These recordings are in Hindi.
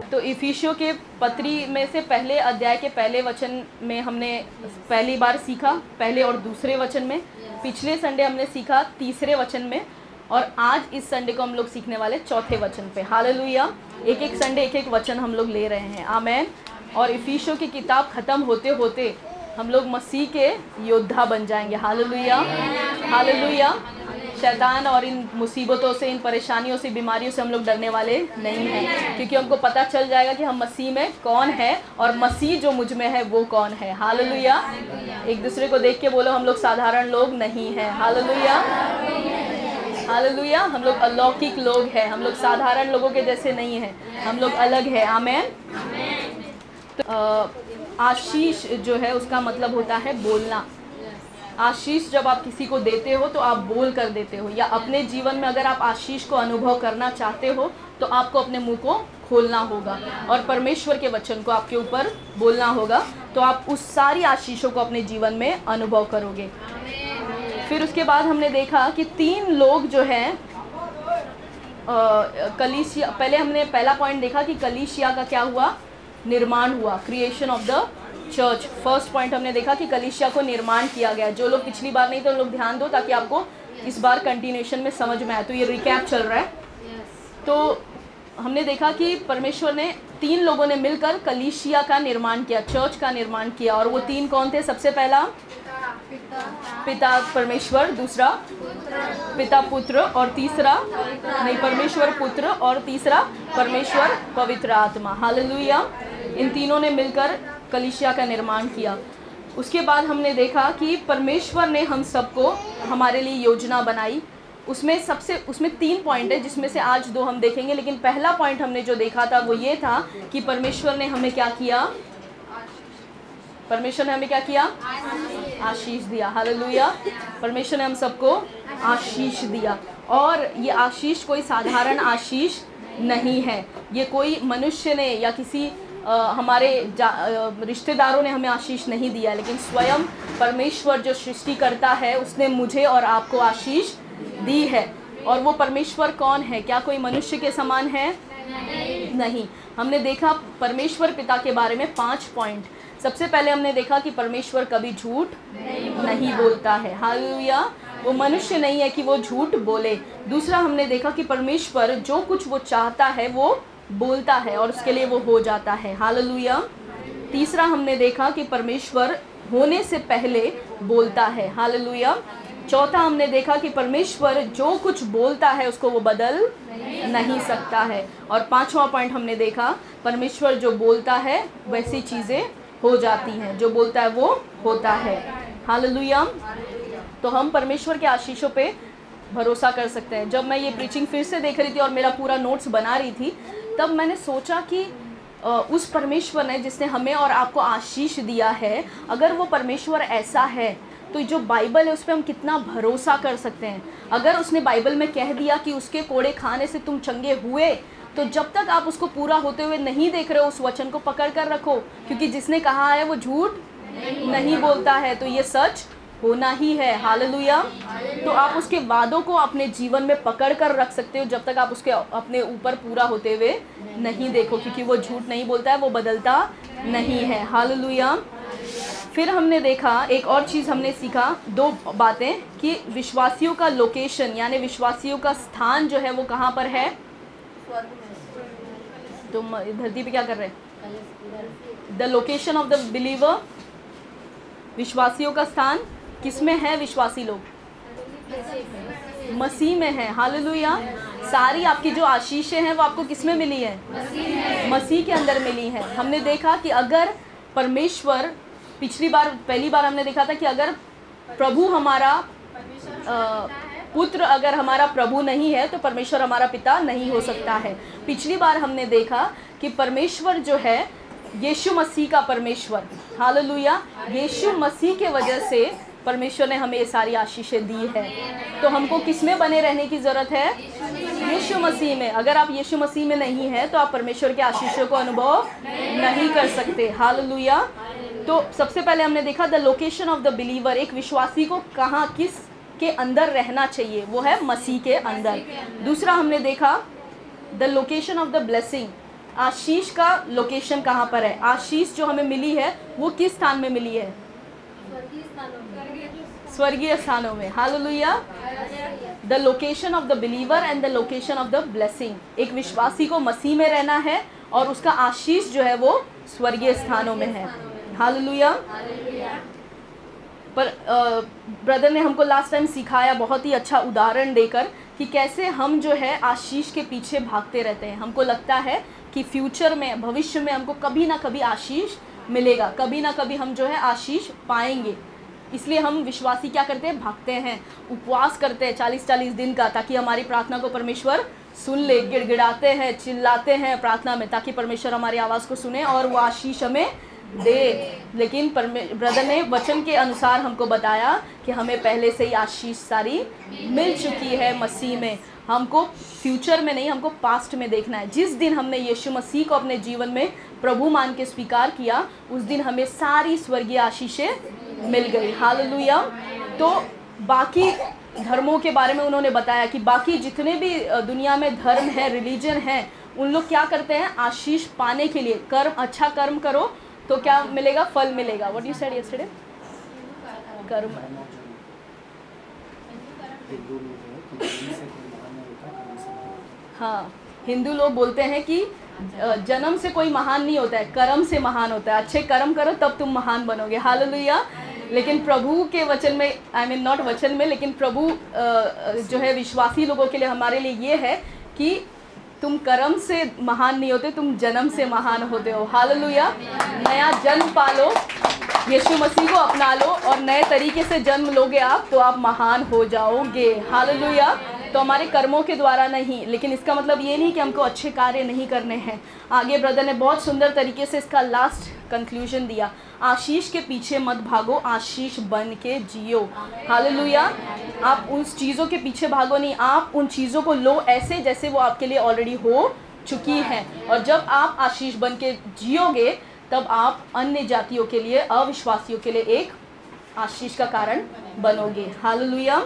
तो इफिसियों के पत्री में से पहले अध्याय के पहले वचन में हमने पहली बार सीखा, पहले और दूसरे वचन में। पिछले संडे हमने सीखा तीसरे वचन में, और आज इस संडे को हम लोग सीखने वाले चौथे वचन पे। हालेलुया। एक एक संडे एक एक वचन हम लोग ले रहे हैं। आमेन। और इफिसियों की किताब ख़त्म होते होते हम लोग मसीह के योद्धा बन जाएंगे। Hallelujah, hallelujah. शैतान और इन मुसीबतों से, इन परेशानियों से, बीमारियों से हम लोग डरने वाले नहीं हैं, क्योंकि हमको पता चल जाएगा कि हम मसीह में कौन है और मसीह जो मुझ में है वो कौन है। हालेलुया। एक दूसरे को देख के बोलो, हम लोग साधारण लोग नहीं हैं। Hallelujah, hallelujah. हम लोग अलौकिक लोग हैं, हम लोग साधारण लोगों के जैसे नहीं हैं, हम लोग अलग हैं। आमेन। तो आशीष जो है उसका मतलब होता है बोलना। आशीष जब आप किसी को देते हो तो आप बोल कर देते हो, या अपने जीवन में अगर आप आशीष को अनुभव करना चाहते हो तो आपको अपने मुंह को खोलना होगा और परमेश्वर के वचन को आपके ऊपर बोलना होगा, तो आप उस सारी आशीषों को अपने जीवन में अनुभव करोगे। फिर उसके बाद हमने देखा कि 3 लोग जो हैं कलीसिया, पहले हमने पहला पॉइंट देखा कि कलीसिया का क्या हुआ, निर्माण हुआ, creation of the church. First point हमने देखा कि कलीसिया को निर्माण किया गया। जो लोग पिछली बार नहीं थे उन लोग ध्यान दो, ताकि आपको इस बार कंटिन्यूएशन में समझ में आए। तो ये रिकैप चल रहा है। तो हमने देखा कि परमेश्वर ने 3 लोगों ने मिलकर कलीसिया का निर्माण किया, चर्च का निर्माण किया। और वो 3 कौन थे? सबसे पहला पिता परमेश्वर, दूसरा पिता पुत्र, और तीसरा नहीं परमेश्वर पुत्र, और तीसरा परमेश्वर पवित्र आत्मा। हालेलुया। इन तीनों ने मिलकर कलीसिया का निर्माण किया। उसके बाद हमने देखा कि परमेश्वर ने हम सबको, हमारे लिए योजना बनाई। उसमें 3 पॉइंट है, जिसमें से आज 2 हम देखेंगे। लेकिन पहला पॉइंट हमने जो देखा था वो ये था कि परमेश्वर ने हमें क्या किया? परमेश्वर ने हमें क्या किया? आशीष दिया। हालेलुया। परमेश्वर ने हम सबको आशीष दिया, और ये आशीष कोई साधारण आशीष नहीं है। ये कोई मनुष्य ने या किसी हमारे रिश्तेदारों ने हमें आशीष नहीं दिया, लेकिन स्वयं परमेश्वर जो सृष्टि करता है उसने मुझे और आपको आशीष दी है। और वो परमेश्वर कौन है? क्या कोई मनुष्य के समान है? नहीं। हमने देखा परमेश्वर पिता के बारे में 5 पॉइंट। सबसे पहले हमने देखा कि परमेश्वर कभी झूठ नहीं बोलता है। हालेलुया। वो मनुष्य नहीं है कि वो झूठ बोले। दूसरा हमने देखा कि परमेश्वर जो कुछ वो चाहता है वो बोलता है और उसके लिए वो हो जाता है। हालेलुया। तीसरा हमने देखा कि परमेश्वर होने से पहले बोलता है। हालेलुया। चौथा हमने देखा कि परमेश्वर जो कुछ बोलता है उसको वो बदल नहीं सकता है। और 5वां पॉइंट हमने देखा, परमेश्वर जो बोलता है वैसी चीज़ें हो जाती हैं, जो बोलता है वो होता है। हालेलुया। तो हम परमेश्वर के आशीषों पे भरोसा कर सकते हैं। जब मैं ये प्रीचिंग फिर से देख रही थी और मेरा पूरा नोट्स बना रही थी, तब मैंने सोचा कि उस परमेश्वर ने जिसने हमें और आपको आशीष दिया है, अगर वो परमेश्वर ऐसा है तो जो बाइबल है उस पर हम कितना भरोसा कर सकते हैं। अगर उसने बाइबल में कह दिया कि उसके कोड़े खाने से तुम चंगे हुए, तो जब तक आप उसको पूरा होते हुए नहीं देख रहे हो उस वचन को पकड़ कर रखो, क्योंकि जिसने कहा है वो झूठ नहीं बोलता है, तो ये सच होना ही है। हालेलुया। तो आप उसके वादों को अपने जीवन में पकड़ कर रख सकते हो जब तक आप उसके अपने ऊपर पूरा होते हुए नहीं देखो, क्योंकि वो झूठ नहीं बोलता है, वो बदलता नहीं है। हालेलुया। फिर हमने देखा एक और चीज़ हमने सीखा, 2 बातें, कि विश्वासियों का लोकेशन यानी विश्वासियों का स्थान जो है वो कहाँ पर है। तुम धरती पे क्या कर रहे हैं? The location of the believer, विश्वासियों का स्थान किस में है? विश्वासी लोग मसीह में है। हालेलुया। सारी आपकी जो आशीषें हैं वो आपको किस में मिली है? मसीह के अंदर मिली है। हमने देखा कि अगर परमेश्वर, पहली बार हमने देखा था कि अगर प्रभु हमारा पुत्र, अगर हमारा प्रभु नहीं है तो परमेश्वर हमारा पिता नहीं हो सकता है। पिछली बार हमने देखा कि परमेश्वर जो है यीशु मसीह का परमेश्वर। हालेलुया। यीशु मसीह के वजह से परमेश्वर ने हमें ये सारी आशीषें दी है। तो हमको किस में बने रहने की ज़रूरत है? यीशु मसीह में। अगर आप यीशु मसीह में नहीं हैं तो आप परमेश्वर के आशीषों को अनुभव नहीं कर सकते। हालेलुया। तो सबसे पहले हमने देखा the location of the believer, एक विश्वासी को कहाँ, किस के अंदर रहना चाहिए, वो है मसीह के अंदर। दूसरा हमने देखा the location of the blessing, आशीष का लोकेशन कहाँ पर है? आशीष जो हमें मिली है वो किस स्थान में मिली है? स्वर्गीय स्थानों में। Hallelujah. The location of the believer and the location of the blessing. एक विश्वासी को मसीह में रहना है और उसका आशीष जो है वो स्वर्गीय स्थानों में है। हालेलुया। पर ब्रदर ने हमको लास्ट टाइम सिखाया बहुत ही अच्छा उदाहरण देकर कि कैसे हम जो है आशीष के पीछे भागते रहते हैं। हमको लगता है कि फ्यूचर में, भविष्य में हमको कभी ना कभी आशीष मिलेगा, कभी ना कभी हम जो है आशीष पाएंगे। इसलिए हम विश्वासी क्या करते हैं? भागते हैं, उपवास करते हैं 40-40 दिन का, ताकि हमारी प्रार्थना को परमेश्वर सुन ले। गिड़गिड़ाते हैं, चिल्लाते हैं प्रार्थना में, ताकि परमेश्वर हमारी आवाज़ को सुने और वो आशीष हमें दे। लेकिन ब्रदर ने वचन के अनुसार हमको बताया कि हमें पहले से ही आशीष सारी मिल चुकी है मसीह में। हमको फ्यूचर में नहीं, हमको पास्ट में देखना है। जिस दिन हमने यीशु मसीह को अपने जीवन में प्रभु मान के स्वीकार किया, उस दिन हमें सारी स्वर्गीय आशीषें मिल गई। हालेलुया। तो बाकी धर्मों के बारे में उन्होंने बताया कि बाकी जितने भी दुनिया में धर्म है, रिलीजन है, उन लोग क्या करते हैं? आशीष पाने के लिए कर्म, अच्छा कर्म करो तो क्या मिलेगा? फल मिलेगा। What you said yesterday? कर्म। हाँ, हिंदू लोग बोलते हैं कि जन्म से कोई महान नहीं होता है, कर्म से महान होता है। अच्छे कर्म करो तब तुम महान बनोगे। हालेलुया। लेकिन प्रभु के वचन में, आई मीन नॉट वचन में, लेकिन प्रभु जो है विश्वासी लोगों के लिए, हमारे लिए ये है कि तुम कर्म से महान नहीं होते, तुम जन्म से महान होते हो। हालेलुया। नया जन्म पालो, यीशु मसीह को अपना लो और नए तरीके से जन्म लोगे आप, तो आप महान हो जाओगे। हालेलुया। तो हमारे कर्मों के द्वारा नहीं, लेकिन इसका मतलब ये नहीं कि हमको अच्छे कार्य नहीं करने हैं। आगे ब्रदर ने बहुत सुंदर तरीके से इसका लास्ट कंक्लूजन दिया। आशीष के पीछे मत भागो, आशीष बन के जियो। हालेलुया। आप उन चीज़ों के पीछे भागो नहीं, आप उन चीज़ों को लो ऐसे जैसे वो आपके लिए ऑलरेडी हो चुकी हैं। और जब आप आशीष बन के जियोगे, तब आप अन्य जातियों के लिए, अविश्वासियों के लिए एक आशीष का कारण बनोगे। हालेलुया।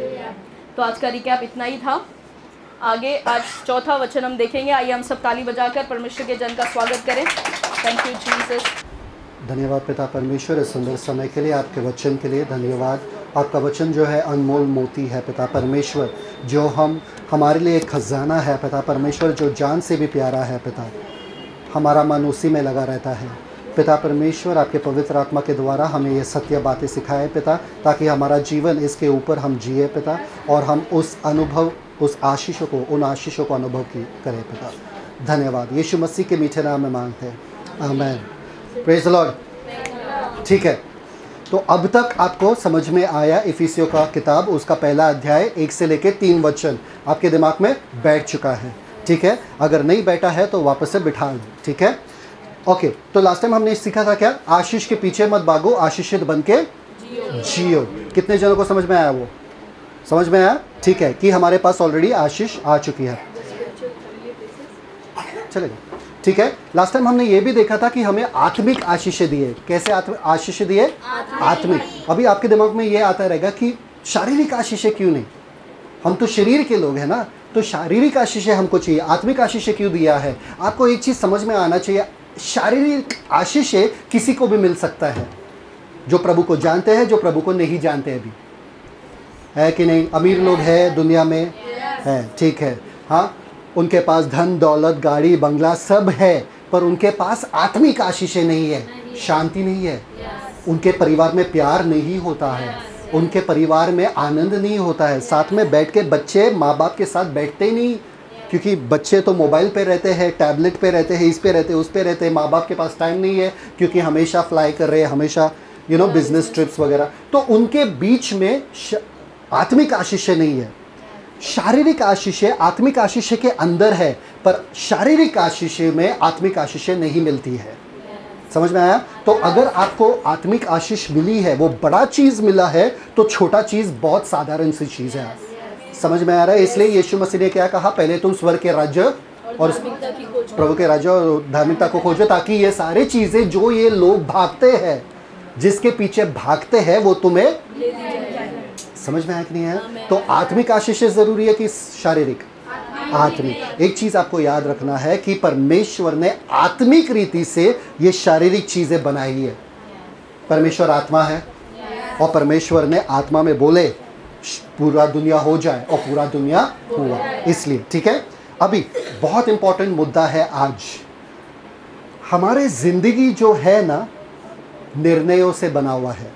तो आज का रिकैप इतना ही था। आगे आज चौथा वचन हम देखेंगे। आइए हम सब ताली बजाकर परमेश्वर के जन का स्वागत करें। Thank you Jesus. धन्यवाद पिता परमेश्वर, इस सुंदर समय के लिए, आपके वचन के लिए धन्यवाद। आपका वचन जो है अनमोल मोती है पिता परमेश्वर, जो हमारे लिए एक खजाना है पिता परमेश्वर, जो जान से भी प्यारा है पिता। हमारा मन उसी में लगा रहता है पिता परमेश्वर। आपके पवित्र आत्मा के द्वारा हमें ये सत्य बातें सिखाए पिता, ताकि हमारा जीवन इसके ऊपर हम जिए पिता, और हम उस अनुभव, उस आशीषों को, उन आशीषों को अनुभव करें पिता। धन्यवाद। यीशु मसीह के मीठे नाम में मांगते हैं, आमीन। Praise the lord. ठीक है, तो अब तक आपको समझ में आया इफिसियों का किताब, उसका पहला अध्याय 1 से लेकर 3 वचन आपके दिमाग में बैठ चुका है। ठीक है, अगर नहीं बैठा है तो वापस से बिठा लो। ठीक है, ओके। तो लास्ट टाइम हमने सीखा था क्या? आशीष के पीछे मत भागो, आशीषित बन के जियो। कितने जनों को समझ में आया? वो समझ में आया? ठीक है, कि हमारे पास ऑलरेडी आशीष आ चुकी है। चलेगा, ठीक है। लास्ट टाइम हमने ये भी देखा था कि हमें आत्मिक आशीष दिए। कैसे आशीष दिए? आत्मिक। अभी आपके दिमाग में ये आता रहेगा कि शारीरिक आशीष क्यों नहीं? हम तो शरीर के लोग हैं ना, तो शारीरिक आशीष हमको चाहिए, आत्मिक आशीष क्यों दिया है? आपको एक चीज़ समझ में आना चाहिए, शारीरिक आशीष किसी को भी मिल सकता है, जो प्रभु को जानते हैं, जो प्रभु को नहीं जानते अभी, है कि नहीं? अमीर लोग हैं दुनिया में, है, ठीक है, हाँ, उनके पास धन दौलत गाड़ी बंगला सब है, पर उनके पास आत्मिक आशीष नहीं है, शांति नहीं है, उनके परिवार में प्यार नहीं होता है, उनके परिवार में आनंद नहीं होता है। साथ में बैठ के बच्चे माँ बाप के साथ बैठते ही नहीं, क्योंकि बच्चे तो मोबाइल पे रहते हैं, टैबलेट पे रहते हैं, इस पे रहते हैं, उस पे रहते हैं। माँ बाप के पास टाइम नहीं है, क्योंकि हमेशा फ्लाई कर रहे हैं, हमेशा बिजनेस ट्रिप्स वगैरह। तो उनके बीच में आत्मिक आशीष नहीं है। शारीरिक आशीष आत्मिक आशीष के अंदर है, पर शारीरिक आशीष में आत्मिक आशीष नहीं मिलती है। समझ में आया? तो अगर आपको आत्मिक आशीष मिली है, वो बड़ा चीज़ मिला है, तो छोटा चीज़ बहुत साधारण सी चीज़ है। समझ में आ रहा है? इसलिए यीशु मसीह ने क्या कहा? पहले तुम स्वर्ग के राज्य और प्रभु के राज्य और धार्मिकता को खोजो, ताकि ये सारी चीज़ें जो ये लोग भागते हैं, जिसके पीछे भागते हैं, वो तुम्हें समझ में आया कि नहीं है? तो आत्मिक आशीष ज़रूरी है कि शारीरिक? आत्मिक। एक चीज आपको याद रखना है कि परमेश्वर ने आत्मिक रीति से ये शारीरिक चीजें बनाई है। परमेश्वर आत्मा है और परमेश्वर ने आत्मा में बोले पूरा दुनिया हो जाए और पूरा दुनिया हुआ। इसलिए ठीक है, अभी बहुत इंपॉर्टेंट मुद्दा है आज। हमारे जिंदगी जो है ना, निर्णयों से बना हुआ है।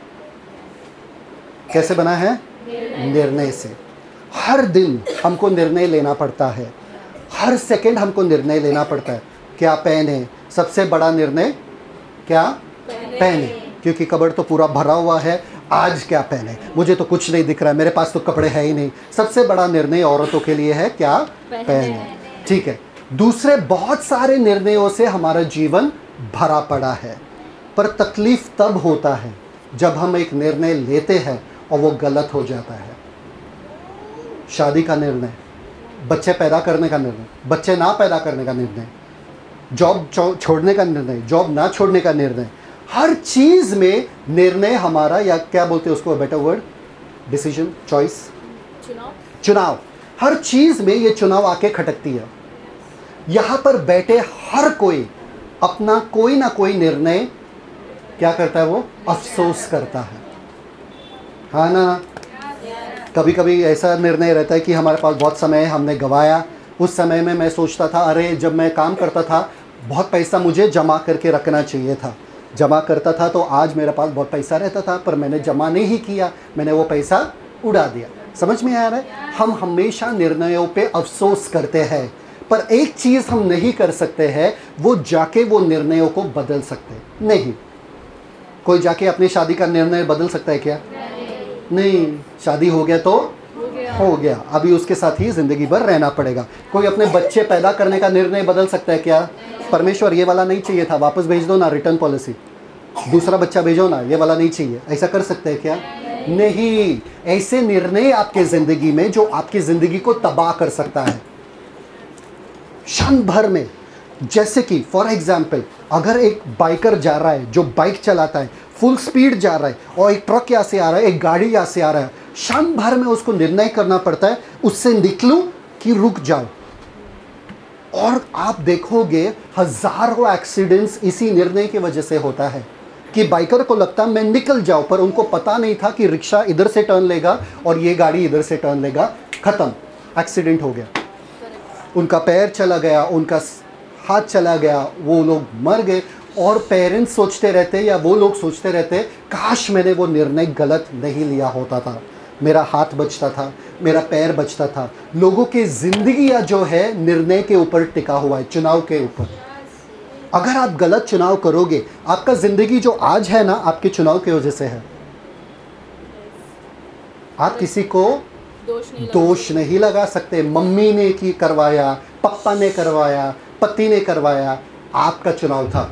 कैसे बना है? निर्णय से। हर दिन हमको निर्णय लेना पड़ता है, हर सेकंड हमको निर्णय लेना पड़ता है। क्या पहने? सबसे बड़ा निर्णय क्या? पहने, क्योंकि कबर्ड तो पूरा भरा हुआ है। आज क्या पहने? मुझे तो कुछ नहीं दिख रहा है, मेरे पास तो कपड़े है ही नहीं। सबसे बड़ा निर्णय औरतों के लिए है क्या? पहने। ठीक है, दूसरे बहुत सारे निर्णयों से हमारा जीवन भरा पड़ा है, पर तकलीफ तब होता है जब हम एक निर्णय लेते हैं और वो गलत हो जाता है। शादी का निर्णय, बच्चे पैदा करने का निर्णय, बच्चे ना पैदा करने का निर्णय, जॉब छोड़ने का निर्णय, जॉब ना छोड़ने का निर्णय, हर चीज में निर्णय हमारा, या क्या बोलते हैं उसको बेटर वर्ड, डिसीजन, चॉइस, चुनाव। हर चीज में ये चुनाव आके खटकती है। यहां पर बैठे हर कोई अपना कोई ना कोई निर्णय क्या करता है? वो अफसोस करता है। हाँ ना, कभी कभी ऐसा निर्णय रहता है कि हमारे पास बहुत समय हमने गंवाया। उस समय में मैं सोचता था, अरे जब मैं काम करता था बहुत पैसा मुझे जमा करके रखना चाहिए था, जमा करता था तो आज मेरे पास बहुत पैसा रहता था, पर मैंने जमा नहीं किया, मैंने वो पैसा उड़ा दिया। समझ में आ रहा है? हम हमेशा निर्णयों पे अफसोस करते हैं, पर एक चीज़ हम नहीं कर सकते हैं, वो जाके वो निर्णयों को बदल सकते नहीं। कोई जाके अपनी शादी का निर्णय बदल सकता है क्या? नहीं। शादी हो गया तो हो गया, अभी उसके साथ ही ज़िंदगी भर रहना पड़ेगा। कोई अपने बच्चे पैदा करने का निर्णय बदल सकता है क्या? परमेश्वर ये वाला नहीं चाहिए था, वापस भेज दो ना, रिटर्न पॉलिसी, दूसरा बच्चा भेजो ना, ये वाला नहीं चाहिए, ऐसा कर सकते हैं क्या? नहीं। ऐसे निर्णय आपके ज़िंदगी में जो आपकी ज़िंदगी को तबाह कर सकता है क्षण भर में। जैसे कि फॉर एग्जाम्पल, अगर एक बाइकर जा रहा है, जो बाइक चलाता है, फुल स्पीड जा रहा है और एक ट्रक यहाँ से आ रहा है, एक गाड़ी यहाँ से आ रहा है, क्षण भर में उसको निर्णय करना पड़ता है, उससे निकलूं कि रुक जाऊं। और आप देखोगे हजारों एक्सीडेंट्स इसी निर्णय की वजह से होता है कि बाइकर को लगता मैं निकल जाऊं, पर उनको पता नहीं था कि रिक्शा इधर से टर्न लेगा और ये गाड़ी इधर से टर्न लेगा, खत्म, एक्सीडेंट हो गया। उनका पैर चला गया, उनका हाथ चला गया, वो लोग मर गए। और पेरेंट्स सोचते रहते, या वो लोग सोचते रहते, काश मैंने वो निर्णय गलत नहीं लिया होता था, मेरा हाथ बचता था, मेरा पैर बचता था। लोगों की जिंदगी जो है निर्णय के ऊपर टिका हुआ है, चुनाव के ऊपर। अगर आप गलत चुनाव करोगे, आपका जिंदगी जो आज है ना, आपके चुनाव की वजह से है। आप किसी को दोष नहीं लगा सकते। मम्मी ने की करवाया, पापा ने करवाया, पति ने करवाया, आपका चुनाव था,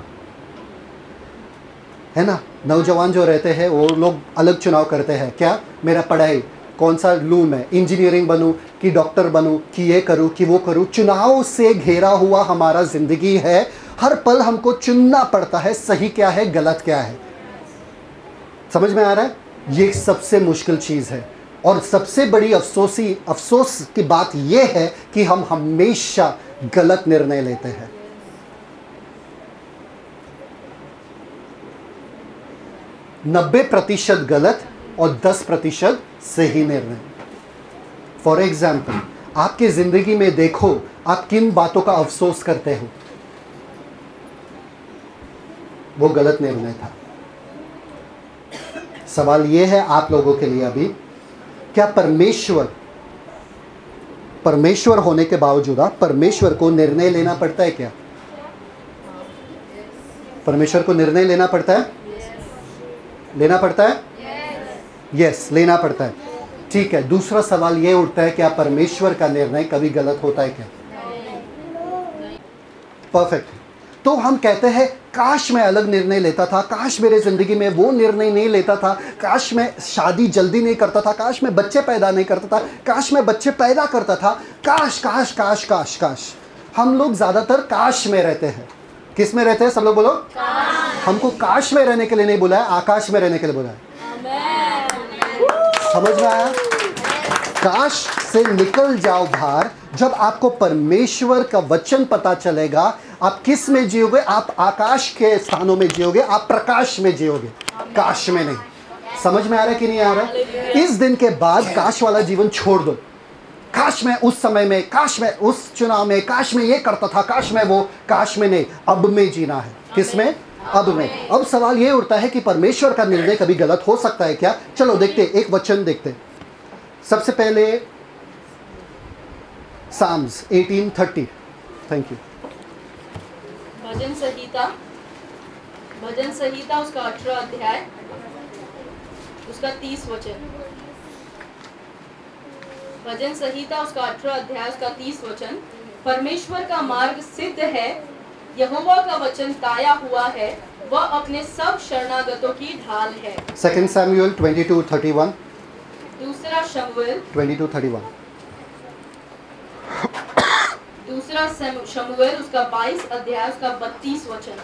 है ना। नौजवान जो रहते हैं वो लोग अलग चुनाव करते हैं, क्या? मेरा पढ़ाई कौन सा लूँ, मैं इंजीनियरिंग बनूँ कि डॉक्टर बनूँ कि ये करूँ कि वो करूँ। चुनाव से घेरा हुआ हमारा ज़िंदगी है। हर पल हमको चुनना पड़ता है, सही क्या है, गलत क्या है। समझ में आ रहा है? ये सबसे मुश्किल चीज़ है। और सबसे बड़ी अफसोस की बात यह है कि हम हमेशा गलत निर्णय लेते हैं। 90% गलत और 10% सही निर्णय। फॉर एग्जाम्पल, आपके जिंदगी में देखो आप किन बातों का अफसोस करते हो, वो गलत निर्णय था। सवाल ये है आप लोगों के लिए अभी, क्या परमेश्वर होने के बावजूद परमेश्वर को निर्णय लेना पड़ता है क्या? परमेश्वर को निर्णय लेना पड़ता है? लेना पड़ता है? यस, लेना पड़ता है। ठीक है, दूसरा सवाल ये उठता है, क्या परमेश्वर का निर्णय कभी गलत होता है क्या? परफेक्ट। तो हम कहते हैं काश मैं अलग निर्णय लेता था, काश मेरे ज़िंदगी में वो निर्णय नहीं लेता था, काश मैं शादी जल्दी नहीं करता था, काश मैं बच्चे पैदा नहीं करता था, काश मैं बच्चे पैदा करता था, काश काश काश काश काश। हम लोग ज़्यादातर काश में रहते हैं। किस में रहते हैं? सब लोग बोलो। हमको काश में रहने के लिए नहीं बुलाया, आकाश में रहने के लिए बुलाया। समझ में आया? काश से निकल जाओ बाहर। जब आपको परमेश्वर का वचन पता चलेगा, आप किस में जियोगे? आप आकाश के स्थानों में जियोगे, आप प्रकाश में जियोगे, काश में नहीं। समझ में आ रहा है कि नहीं आ रहा है? इस दिन के बाद काश वाला जीवन छोड़ दो। काश मैं उस समय में, काश मैं उस चुनाव में, काश मैं ये करता था, काश मैं वो, काश में नहीं, अब में जीना है। किस में? अब में। अब सवाल ये उठता है कि परमेश्वर का निर्णय कभी गलत हो सकता है क्या? चलो देखते, एक वचन देखते। सबसे पहले साम्स 18:30। Thank you. भजन संहिता उसका 18 अध्याय उसका 30 वचन। भजन संहिता उसका 18 अध्याय उसका 30 वचन। परमेश्वर का मार्ग सिद्ध है, यहोवा का वचन ताया हुआ है, वह अपने सब शरणागतों की ढाल है। 2 Samuel 22:31। दूसरा शमूएल 22:31। दूसरा शमूएल उसका 22 अध्याय उसका 32 वचन।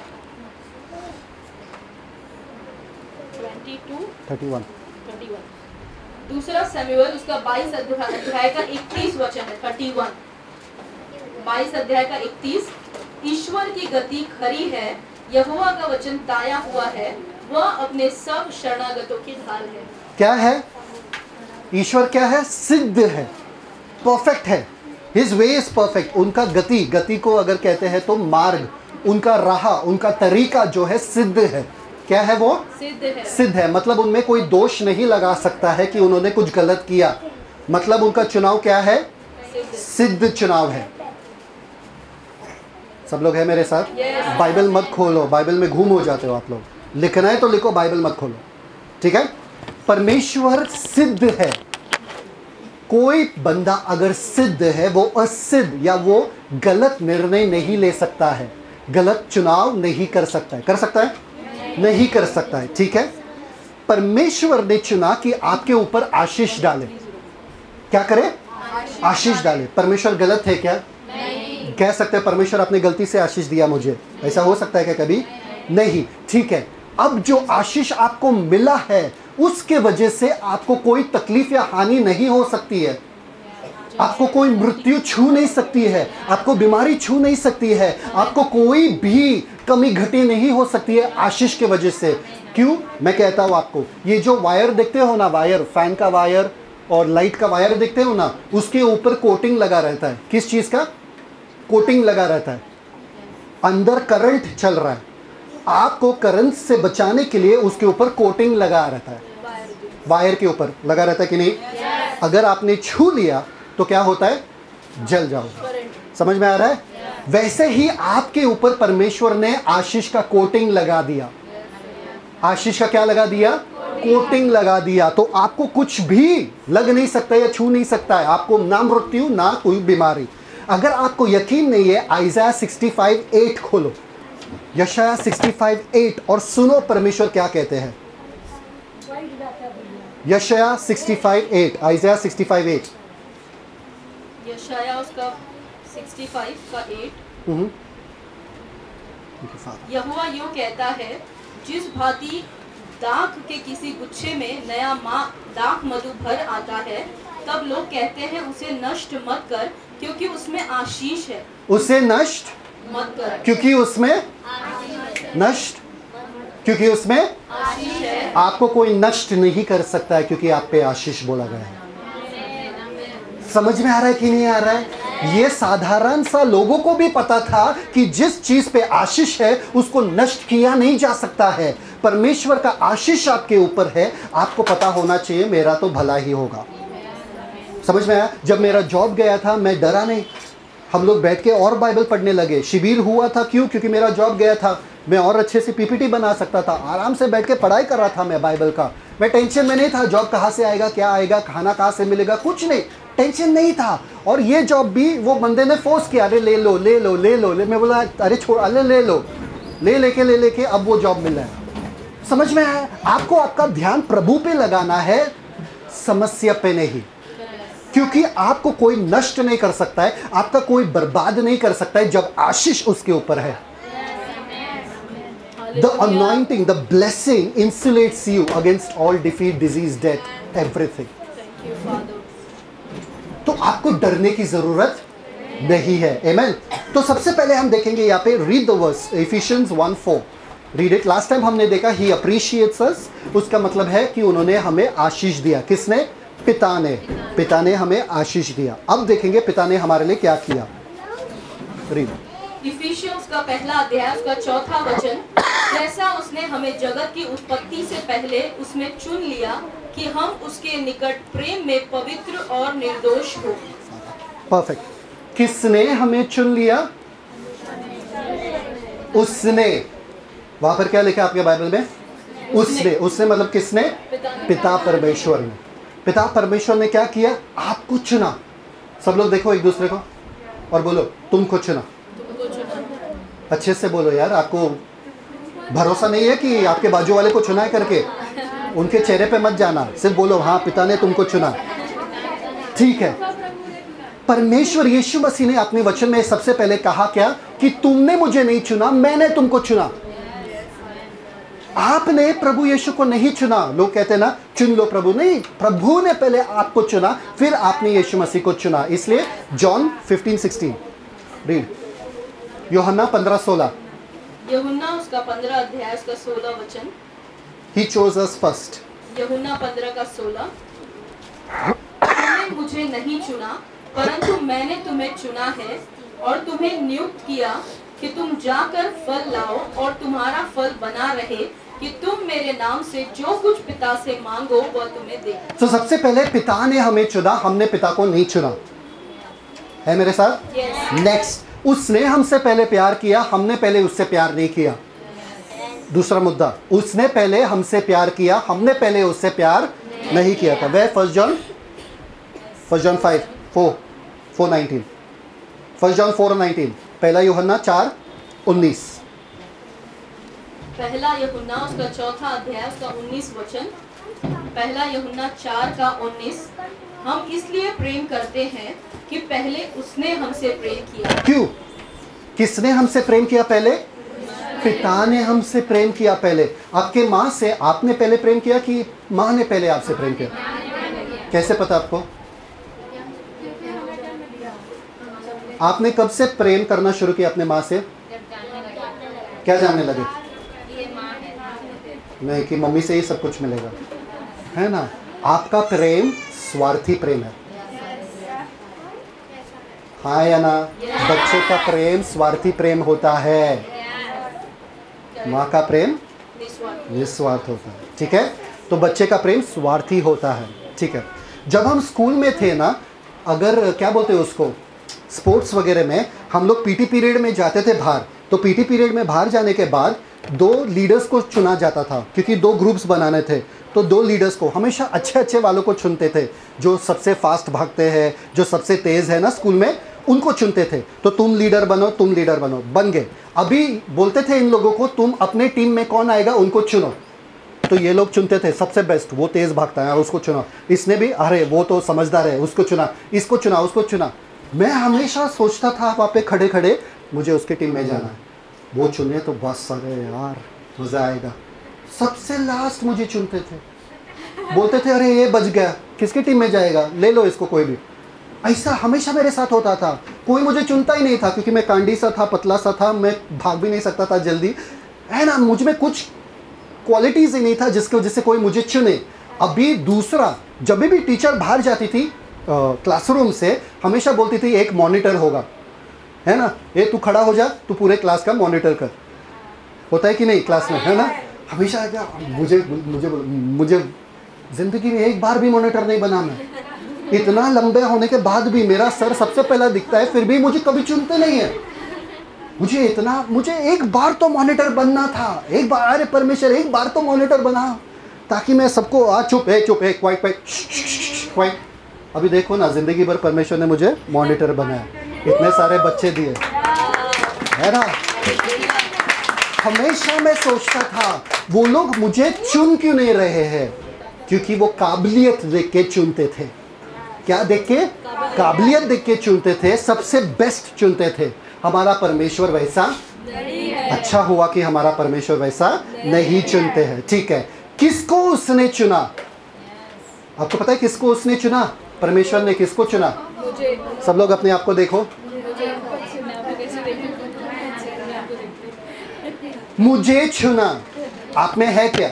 31। दूसरा शमूएल उसका 22 अध्याय का 31 वचन है। 31 22 अध्याय का 31। ईश्वर की गति खरी है, यहोवा का वचन ताया हुआ है, वह अपने सब शरणागतों की ढाल है। क्या है? ईश्वर क्या है? सिद्ध है, परफेक्ट है। His way is perfect. उनका गति को अगर कहते हैं तो मार्ग, उनका राह, उनका तरीका जो है सिद्ध है। क्या है वो? सिद्ध है। मतलब उनमें कोई दोष नहीं लगा सकता है कि उन्होंने कुछ गलत किया। मतलब उनका चुनाव क्या है? सिद्ध चुनाव है। सब लोग हैं मेरे साथ? बाइबल मत खोलो, बाइबल में घूम हो जाते हो आप लोग। लिखना है तो लिखो, बाइबल मत खोलो, ठीक है? परमेश्वर सिद्ध है। कोई बंदा अगर सिद्ध है, वो असिद्ध या वो गलत निर्णय नहीं ले सकता है, गलत चुनाव नहीं कर सकता है। कर सकता है? नहीं कर सकता है, ठीक है? परमेश्वर ने चुना कि आपके ऊपर आशीष डाले। क्या करे? आशीष डाले। परमेश्वर गलत है क्या? नहीं। कह सकते हैं परमेश्वर आपने गलती से आशीष दिया मुझे, ऐसा हो सकता है क्या कभी? नहीं, ठीक है। अब जो आशीष आपको मिला है उसके वजह से आपको कोई तकलीफ या हानि नहीं हो सकती है। आपको कोई मृत्यु छू नहीं सकती है, आपको बीमारी छू नहीं सकती है, आपको कोई भी कमी घटी नहीं हो सकती है आशीष के वजह से। क्यों? मैं कहता हूँ आपको, ये जो वायर देखते हो ना, वायर, फैन का वायर और लाइट का वायर देखते हो ना, उसके ऊपर कोटिंग लगा रहता है। किस चीज़ का? कोटिंग लगा रहता है। अंदर करंट चल रहा है, आपको करंट से बचाने के लिए उसके ऊपर कोटिंग लगा रहता है। वायर के ऊपर लगा रहता है कि नहीं? अगर आपने छू लिया तो क्या होता है? जल जाओ। समझ में आ रहा है? वैसे ही आपके ऊपर परमेश्वर ने आशीष का कोटिंग लगा दिया। आशीष का क्या लगा दिया? कोटिंग लगा दिया। तो आपको कुछ भी लग नहीं सकता या छू नहीं सकता है। आपको ना मृत्यु ना कोई बीमारी। अगर आपको यकीन नहीं है, आइज़ाया 65:8 खोलो, यशाया 65:8 और सुनो परमेश्वर क्या कहते हैं। यशाया 65:8, आइज़ाया 65:8। यशाया उसका 65 का 8। यहोवा यूं कहता है, जिस भांति दाख के किसी गुच्छे में नया दाख मधु भर आता है, तब लोग कहते हैं उसे नष्ट मत कर, क्योंकि उसमें आशीष है। उसे नष्ट मत कर, क्योंकि उसमें नष्ट, क्योंकि उसमें आशीष है। आपको कोई नष्ट नहीं कर सकता है, क्योंकि आप पे आशीष बोला गया है। समझ में आ रहा है कि नहीं आ रहा है? ये साधारण सा लोगों को भी पता था कि जिस चीज पे आशीष है उसको नष्ट किया नहीं जा सकता है। परमेश्वर का आशीष आपके ऊपर है, आपको पता होना चाहिए मेरा तो भला ही होगा। समझ में आया? जब मेरा जॉब गया था मैं डरा नहीं, हम लोग बैठ के और बाइबल पढ़ने लगे। शिविर हुआ था, क्यों? क्योंकि मेरा जॉब गया था, मैं और अच्छे से पीपीटी बना सकता था। आराम से बैठ के पढ़ाई कर रहा था मैं बाइबल का। मैं टेंशन में नहीं था, जॉब कहाँ से आएगा, क्या आएगा, खाना कहाँ से मिलेगा, कुछ नहीं, टेंशन नहीं था। और ये जॉब भी वो बंदे ने फोर्स किया, अरे ले लो ले लो ले लो ले। मैं बोला अरे छोड़, अरे ले लो, ले लेके अब वो जॉब मिल रहा है। समझ में आया? आपको आपका ध्यान प्रभु पे लगाना है, समस्या पे नहीं, क्योंकि आपको कोई नष्ट नहीं कर सकता है, आपका कोई बर्बाद नहीं कर सकता है जब आशीष उसके ऊपर है। The anointing, the blessing insulates you against all defeat, disease, death, everything. आपको डरने की जरूरत नहीं है। आमेन। तो सबसे पहले हम देखेंगे यहाँ पे, read the verse, Ephesians 1:4, read it. Last time हमने देखा ही अप्रिशिएट्स अस, उसका मतलब है कि उन्होंने हमें आशीष दिया। किसने? पिता ने। पिता ने हमें आशीष दिया। अब देखेंगे पिता ने हमारे लिए क्या किया। रीड। इफिशियंस का पहला अध्याय उसका 4था वचन, जैसा उसने हमें जगत की उत्पत्ति से पहले उसमें चुन लिया कि हम उसके निकट प्रेम में पवित्र और निर्दोष हो। परफेक्ट। किसने हमें चुन लिया? उसने। वहां पर क्या लिखा आपके बाइबल में? उसने। उसने मतलब किसने? पिता परमेश्वर ने। पिता परमेश्वर ने क्या किया? आपको चुना। सब लोग देखो एक दूसरे को और बोलो, तुमको चुना। अच्छे से बोलो यार, आपको भरोसा नहीं है कि आपके बाजू वाले को चुना है करके? उनके चेहरे पे मत जाना, सिर्फ बोलो हाँ पिता ने तुमको चुना। ठीक है। परमेश्वर यीशु मसीह ने अपने वचन में सबसे पहले कहा क्या? कि तुमने मुझे नहीं चुना, मैंने तुमको चुना। आपने प्रभु यीशु को नहीं चुना। लोग कहते हैं ना, चुन लो प्रभु। नहीं, प्रभु ने पहले आपको चुना, फिर आपने यीशु मसीह को चुना। इसलिए जॉन 15:16 रीड। यूहन्ना 15:16। यूहन्ना उसका 15 अध्याय उसका 16 वचन। He chose us first. यूहन्ना 15 का 16, तुमने मुझे नहीं चुना परंतु मैंने तुम्हें चुना है और तुम्हें नियुक्त किया कि तुम जाकर फल लाओ और तुम्हारा फल बना रहे, कि तुम मेरे नाम से जो कुछ पिता से मांगो वह तुम्हें दे। तो सबसे पहले पिता ने हमें चुना, हमने पिता को नहीं चुना। है मेरे साथ? नेक्स्ट, उसने हमसे पहले प्यार किया, हमने पहले उससे प्यार नहीं किया। दूसरा मुद्दा, उसने पहले हमसे प्यार किया, हमने पहले उससे प्यार नहीं किया था। वह 1 जॉन 5:4-19, 1 जॉन 4:19, पहला यूहन्ना 4:19। पहला यूहन्ना उसका 4था अध्याय उसका 19 वचन। पहला यूहन्ना 4 का 19, हम इसलिए प्रेम करते हैं कि पहले उसने हमसे प्रेम किया। क्यों? किसने हमसे प्रेम किया पहले? पिता ने हमसे प्रेम किया पहले। आपके माँ से आपने पहले प्रेम किया कि माँ ने पहले आपसे प्रेम किया? कैसे पता आपको? आपने कब से प्रेम करना शुरू किया अपने माँ से? क्या जानने लगे? नहीं कि मम्मी से ही सब कुछ मिलेगा, है ना? आपका प्रेम स्वार्थी प्रेम है। हाँ या ना? बच्चे का प्रेम स्वार्थी प्रेम होता है, माँ का प्रेम निस्वार्थ होता है। ठीक है? तो बच्चे का प्रेम स्वार्थी होता है। ठीक है। जब हम स्कूल में थे ना, अगर क्या बोलते हैं उसको, स्पोर्ट्स वगैरह में, हम लोग पीटी पीरियड में जाते थे बाहर। तो पीटी पीरियड में बाहर जाने के बाद 2 लीडर्स को चुना जाता था, क्योंकि 2 ग्रुप्स बनाने थे। तो 2 लीडर्स को हमेशा अच्छे अच्छे वालों को चुनते थे, जो सबसे फास्ट भागते हैं, जो सबसे तेज़ है ना स्कूल में, उनको चुनते थे। तो तुम लीडर बनो, तुम लीडर बनो, बन गए। अभी बोलते थे इन लोगों को, तुम अपने टीम में कौन आएगा उनको चुनो। तो ये लोग चुनते थे सबसे बेस्ट, वो तेज़ भागता है उसको चुना। इसने भी, अरे वो तो समझदार है उसको चुना, इसको चुना, उसको चुना। मैं हमेशा सोचता था वहाँ पे खड़े खड़े, मुझे उसके टीम में जाना है। वो चुने तो बस, अरे यार मज़ा आएगा। सबसे लास्ट मुझे चुनते थे, बोलते थे अरे ये बच गया, किसकी टीम में जाएगा, ले लो इसको कोई भी। ऐसा हमेशा मेरे साथ होता था। कोई मुझे चुनता ही नहीं था, क्योंकि मैं कांडी सा था, पतला सा था, मैं भाग भी नहीं सकता था जल्दी, है ना? मुझ में कुछ क्वालिटीज़ ही नहीं था जिससे कोई मुझे चुने। अभी दूसरा, जब भी टीचर बाहर जाती थी क्लासरूम से, हमेशा बोलती थी एक मॉनिटर होगा, है ना? ये तू खड़ा हो जा, तू पूरे क्लास का मॉनिटर कर। होता है कि नहीं क्लास में, है ना? हमेशा क्या, मुझे ज़िंदगी में एक बार भी मॉनिटर नहीं बना मैं। इतना लंबे होने के बाद भी मेरा सर सबसे पहला दिखता है, फिर भी मुझे कभी चुनते नहीं है। मुझे एक बार तो मॉनिटर बनना था, एक बार। अरे परमेश्वर, एक बार तो मॉनिटर बना, ताकि मैं सबको चुप है क्वाइट। अभी देखो ना, जिंदगी भर परमेश्वर ने मुझे मॉनिटर बनाया, इतने सारे बच्चे दिए, है ना? हमेशा मैं सोचता था वो लोग मुझे चुन क्यों नहीं रहे हैं? क्योंकि वो काबिलियत देख के चुनते थे। क्या देख के? काबिलियत देख के चुनते थे, सबसे बेस्ट चुनते थे। हमारा परमेश्वर वैसा अच्छा हुआ कि हमारा परमेश्वर वैसा नहीं चुनते हैं। ठीक है, किसको उसने चुना? आपको पता है किसको उसने चुना? परमेश्वर ने किसको चुना? सब लोग अपने आप को देखो। मुझे चुना, आप में है क्या?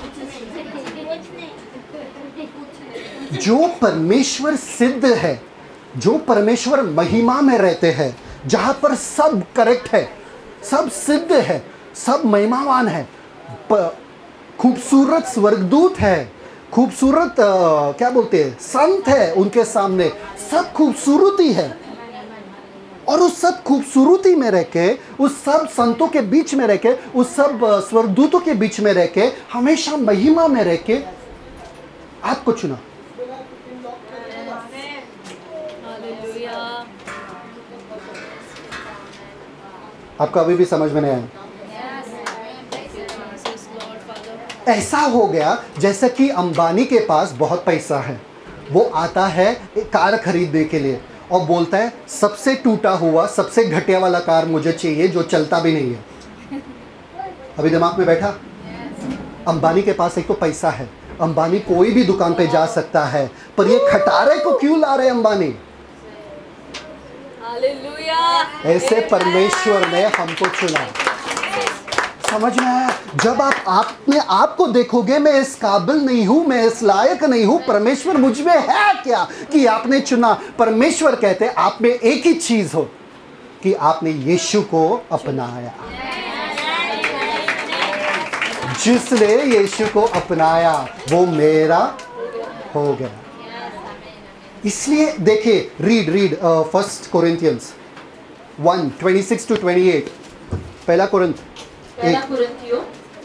जो परमेश्वर सिद्ध है, जो परमेश्वर महिमा में रहते हैं, जहां पर सब करेक्ट है, सब सिद्ध है, सब महिमावान है, खूबसूरत स्वर्गदूत है, खूबसूरत क्या बोलते हैं, संत है, उनके सामने सब खूबसूरती है। और उस सब खूबसूरती में रह के, उस सब संतों के बीच में रह के, उस सब स्वर्गदूतों के बीच में रह के, हमेशा महिमा में रह के आपको चुना। आपको अभी भी समझ में नहीं आया? ऐसा हो गया जैसे कि अंबानी के पास बहुत पैसा है, वो आता है एक कार खरीदने के लिए और बोलता है सबसे टूटा हुआ, सबसे घटिया वाला कार मुझे चाहिए जो चलता भी नहीं है। अभी दिमाग में बैठा? अंबानी के पास एक तो पैसा है, अंबानी कोई भी दुकान पे जा सकता है, पर ये खटारे को क्यों ला रहे अंबानी? ऐसे परमेश्वर ने हमको चुना। समझ में आया? जब आप अपने आप को देखोगे, मैं इस काबिल नहीं हूं, मैं इस लायक नहीं हूं, परमेश्वर मुझ में है क्या कि आपने चुना। परमेश्वर कहते आप में एक ही चीज हो कि आपने यीशु को अपनाया। जिसने यीशु को अपनाया वो मेरा हो गया। इसलिए देखिए, रीड 1 Corinthians 1:26-28। पहला कुरिन्थियों,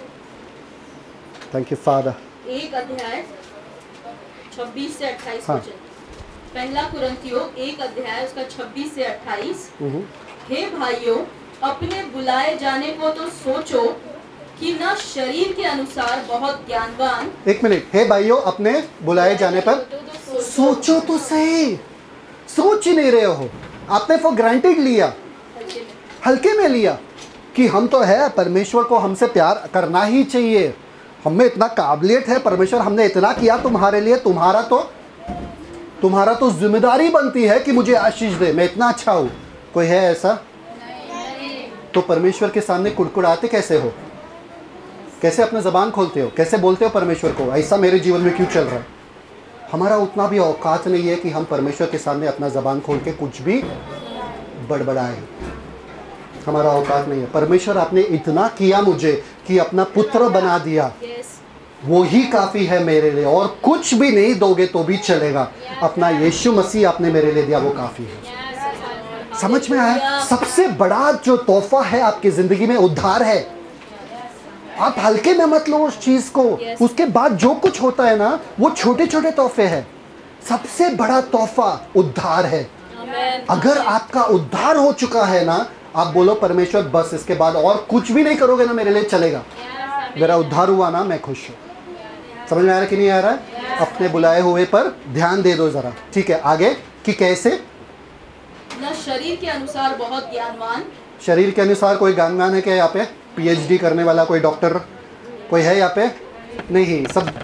थैंक यू फादर, 1 अध्याय 26 से 28 वचन। पहला कुरिन्थियों 1 अध्याय उसका 26 से 28। हे भाइयों, अपने बुलाए जाने को तो सोचो कि न शरीर के अनुसार बहुत ज्ञानवान। एक मिनट, हे भाइयों, अपने बुलाए जाने पर सोचो तो सही। सोच ही नहीं रहे हो, आपने फॉर ग्रांटेड लिया, हल्के में लिया कि हम तो है, परमेश्वर को हमसे प्यार करना ही चाहिए, हमें इतना काबिलियत है, परमेश्वर हमने इतना किया तुम्हारे लिए, तुम्हारा तो जिम्मेदारी बनती है कि मुझे आशीष दे, मैं इतना अच्छा हूँ। कोई है ऐसा? तो परमेश्वर के सामने कुड़कुड़ाते कैसे हो? कैसे अपना ज़बान खोलते हो? कैसे बोलते हो परमेश्वर को ऐसा मेरे जीवन में क्यों चल रहा है? हमारा उतना भी औकात नहीं है कि हम परमेश्वर के सामने अपना ज़बान खोल के कुछ भी बड़बड़ाएं। हमारा औकात नहीं है। परमेश्वर आपने इतना किया मुझे कि अपना पुत्र बना दिया, वो ही काफ़ी है मेरे लिए, और कुछ भी नहीं दोगे तो भी चलेगा। अपना यीशु मसीह आपने मेरे लिए दिया, वो काफ़ी है। समझ में आया? सबसे बड़ा जो तोहफा है आपकी ज़िंदगी में उद्धार है। आप हल्के में मत लो उस चीज़ को। उसके बाद जो कुछ होता है ना, वो छोटे छोटे तोहफे हैं। सबसे बड़ा तोहफा उद्धार है। अगर आपका उद्धार हो चुका है ना, आप बोलो परमेश्वर बस इसके बाद और कुछ भी नहीं करोगे ना, मेरे लिए चलेगा। मेरा उद्धार हुआ ना, मैं खुश हूँ। समझ में आ रहा है कि नहीं आ रहा है? अपने बुलाए हुए पर ध्यान दे दो ज़रा। ठीक है, आगे कि कैसे? न शरीर के अनुसार बहुत ज्ञानवान। शरीर के अनुसार कोई ज्ञानवान है क्या यहाँ पे? PhD करने वाला कोई डॉक्टर कोई है यहाँ पे? नहीं,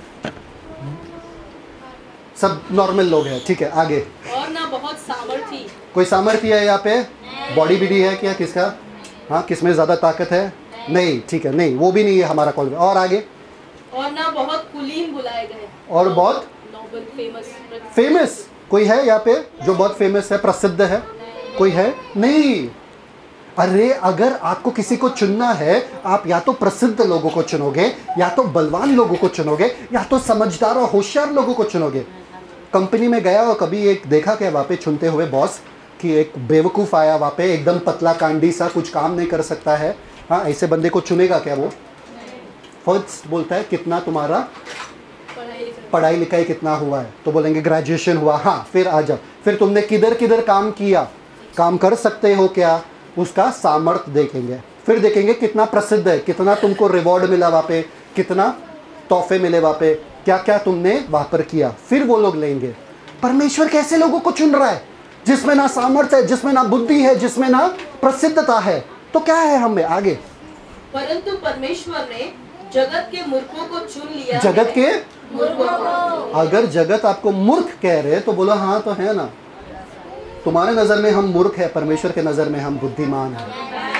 सब नॉर्मल लोग हैं। ठीक है, आगे। और ना बहुत सामर्थी। कोई सामर्थ्य है यहाँ पे? बॉडी बीडी है क्या किसका? हाँ, किसमें ज़्यादा ताकत है? नहीं, ठीक है, नहीं, वो भी नहीं है हमारा कॉल। और आगे? और ना बहुत कुलीन बुलाए गए। और बहुत फेमस कोई है यहाँ पे जो बहुत फेमस है, प्रसिद्ध है? कोई है? नहीं। अरे अगर आपको किसी को चुनना है, आप या तो प्रसिद्ध लोगों को चुनोगे, या तो बलवान लोगों को चुनोगे, या तो समझदार और होशियार लोगों को चुनोगे। कंपनी में गया और कभी एक देखा क्या वहाँ पे चुनते हुए बॉस कि एक बेवकूफ़ आया वहाँ पे, एकदम पतला कांडी सा, कुछ काम नहीं कर सकता है। हाँ, ऐसे बंदे को चुनेगा क्या वो? फर्स्ट बोलता है कितना तुम्हारा पढ़ाई लिखाई कितना हुआ है, तो बोलेंगे ग्रेजुएशन हुआ। हाँ, फिर आ जाओ, फिर तुमने किधर किधर काम किया, काम कर सकते हो क्या, उसका सामर्थ्य देखेंगे। फिर देखेंगे कितना प्रसिद्ध है, कितना तुमको रिवॉर्ड मिला वहाँ पे, कितना तोहफे मिले वहाँ पे, क्या क्या तुमने वहाँ पर किया, फिर वो लोग लेंगे। परमेश्वर कैसे लोगों को चुन रहा है? जिसमें ना सामर्थ्य है, जिसमें ना बुद्धि है, जिसमें ना प्रसिद्धता है। तो क्या है हमें? आगे। परंतु परमेश्वर ने जगत के मूर्खों को चुन लिया। जगत के मूर्खों को? अगर जगत आपको मूर्ख कह रहे तो बोलो हाँ तो है ना। तुम्हारे नज़र में हम मूर्ख है, परमेश्वर के नज़र में हम बुद्धिमान हैं।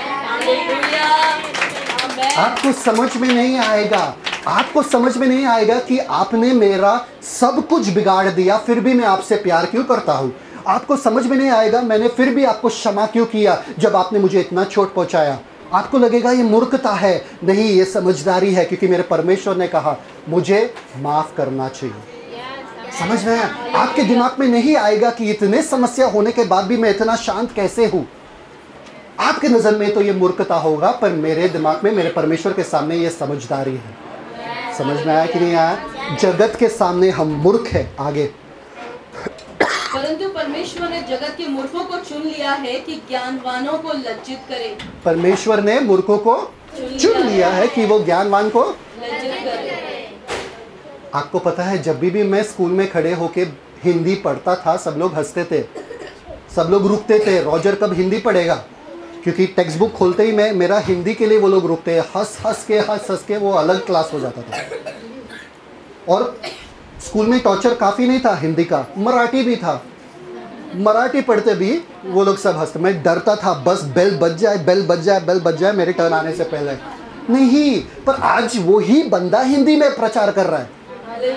आपको समझ में नहीं आएगा, आपको समझ में नहीं आएगा कि आपने मेरा सब कुछ बिगाड़ दिया, फिर भी मैं आपसे प्यार क्यों करता हूँ। आपको समझ में नहीं आएगा मैंने फिर भी आपको क्षमा क्यों किया जब आपने मुझे इतना चोट पहुँचाया। आपको लगेगा ये मूर्खता है, नहीं ये समझदारी है, क्योंकि मेरे परमेश्वर ने कहा मुझे माफ़ करना चाहिए। समझ में आया? आपके दिमाग में नहीं आएगा कि इतने समस्या होने के बाद भी मैं इतना शांत कैसे हूँ। आपके नज़र में तो ये मूर्खता होगा, पर मेरे दिमाग में, मेरे परमेश्वर के सामने ये समझदारी है। समझ में आया कि नहीं आया? जगत के सामने हम मूर्ख हैं। आगे, परंतु परमेश्वर ने जगत के मूर्खों को चुन लिया है कि ज्ञानवानों को लज्जित करे। परमेश्वर ने मूर्खों को चुन लिया है कि वो ज्ञानवान को लज्जित करे। आपको पता है जब भी मैं स्कूल में खड़े होके हिंदी पढ़ता था, सब लोग हंसते थे, सब लोग रुकते थे, रॉजर कब हिंदी पढ़ेगा, क्योंकि टेक्स्ट बुक खोलते ही मैं मेरा हिंदी के लिए वो लोग रुकते हैं, हंस हंस के वो अलग क्लास हो जाता था। और स्कूल में टॉर्चर काफ़ी नहीं था हिंदी का, मराठी भी था, मराठी पढ़ते भी वो लोग सब हंसते। मैं डरता था बस बेल बज जाए, बेल बज जाए, बेल बज जाए मेरे टर्न आने से पहले। नहीं, पर आज वही बंदा हिंदी में प्रचार कर रहा है।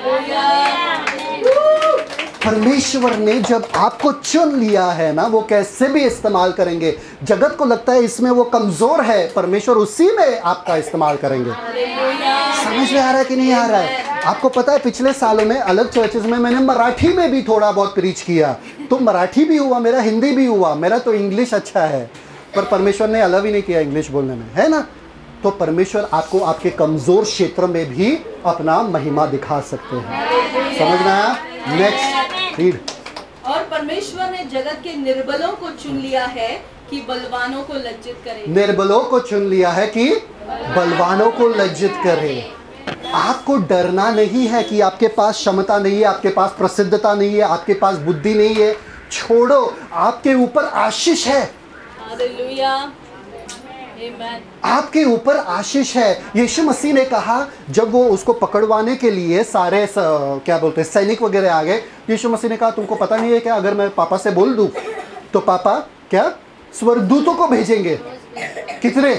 परमेश्वर ने जब आपको चुन लिया है ना, वो कैसे भी इस्तेमाल करेंगे। जगत को लगता है इसमें वो कमज़ोर है, परमेश्वर उसी में आपका इस्तेमाल करेंगे। समझ में आ रहा है कि नहीं आ रहा है? आपको पता है पिछले सालों में अलग चर्चेज में मैंने मराठी में भी थोड़ा बहुत प्रीच किया, तो मराठी भी हुआ मेरा, हिंदी भी हुआ मेरा, तो इंग्लिश अच्छा है, पर परमेश्वर ने अलाउ ही नहीं किया इंग्लिश बोलने में, है ना। तो परमेश्वर आपको आपके कमज़ोर क्षेत्र में भी अपना महिमा दिखा सकते हैं। समझ में आया? Next read. और परमेश्वर ने जगत के निर्बलों को चुन लिया है कि बलवानों को लज्जित करे। निर्बलों को चुन लिया है कि बलवानों को लज्जित करे। आपको डरना नहीं है कि आपके पास क्षमता नहीं है, आपके पास प्रसिद्धता नहीं है, आपके पास बुद्धि नहीं है, छोड़ो, आपके ऊपर आशीष है। हालेलुया, आमीन। आपके ऊपर आशीष है। यीशु मसीह ने कहा जब वो उसको पकड़वाने के लिए सारे क्या बोलते हैं सैनिक वगैरह आ गए, यीशु मसीह ने कहा तुमको पता नहीं है क्या, अगर मैं पापा से बोल दूं तो पापा क्या स्वर्गदूतों को भेजेंगे। कितने?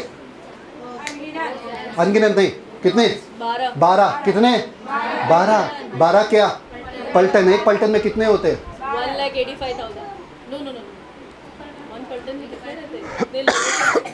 अनगिनत नहीं, कितने? 12। कितने? 12 क्या पलटन? एक पलटन में कितने होते? 1,85,000। नो, 1 पलटन में कितने रहते?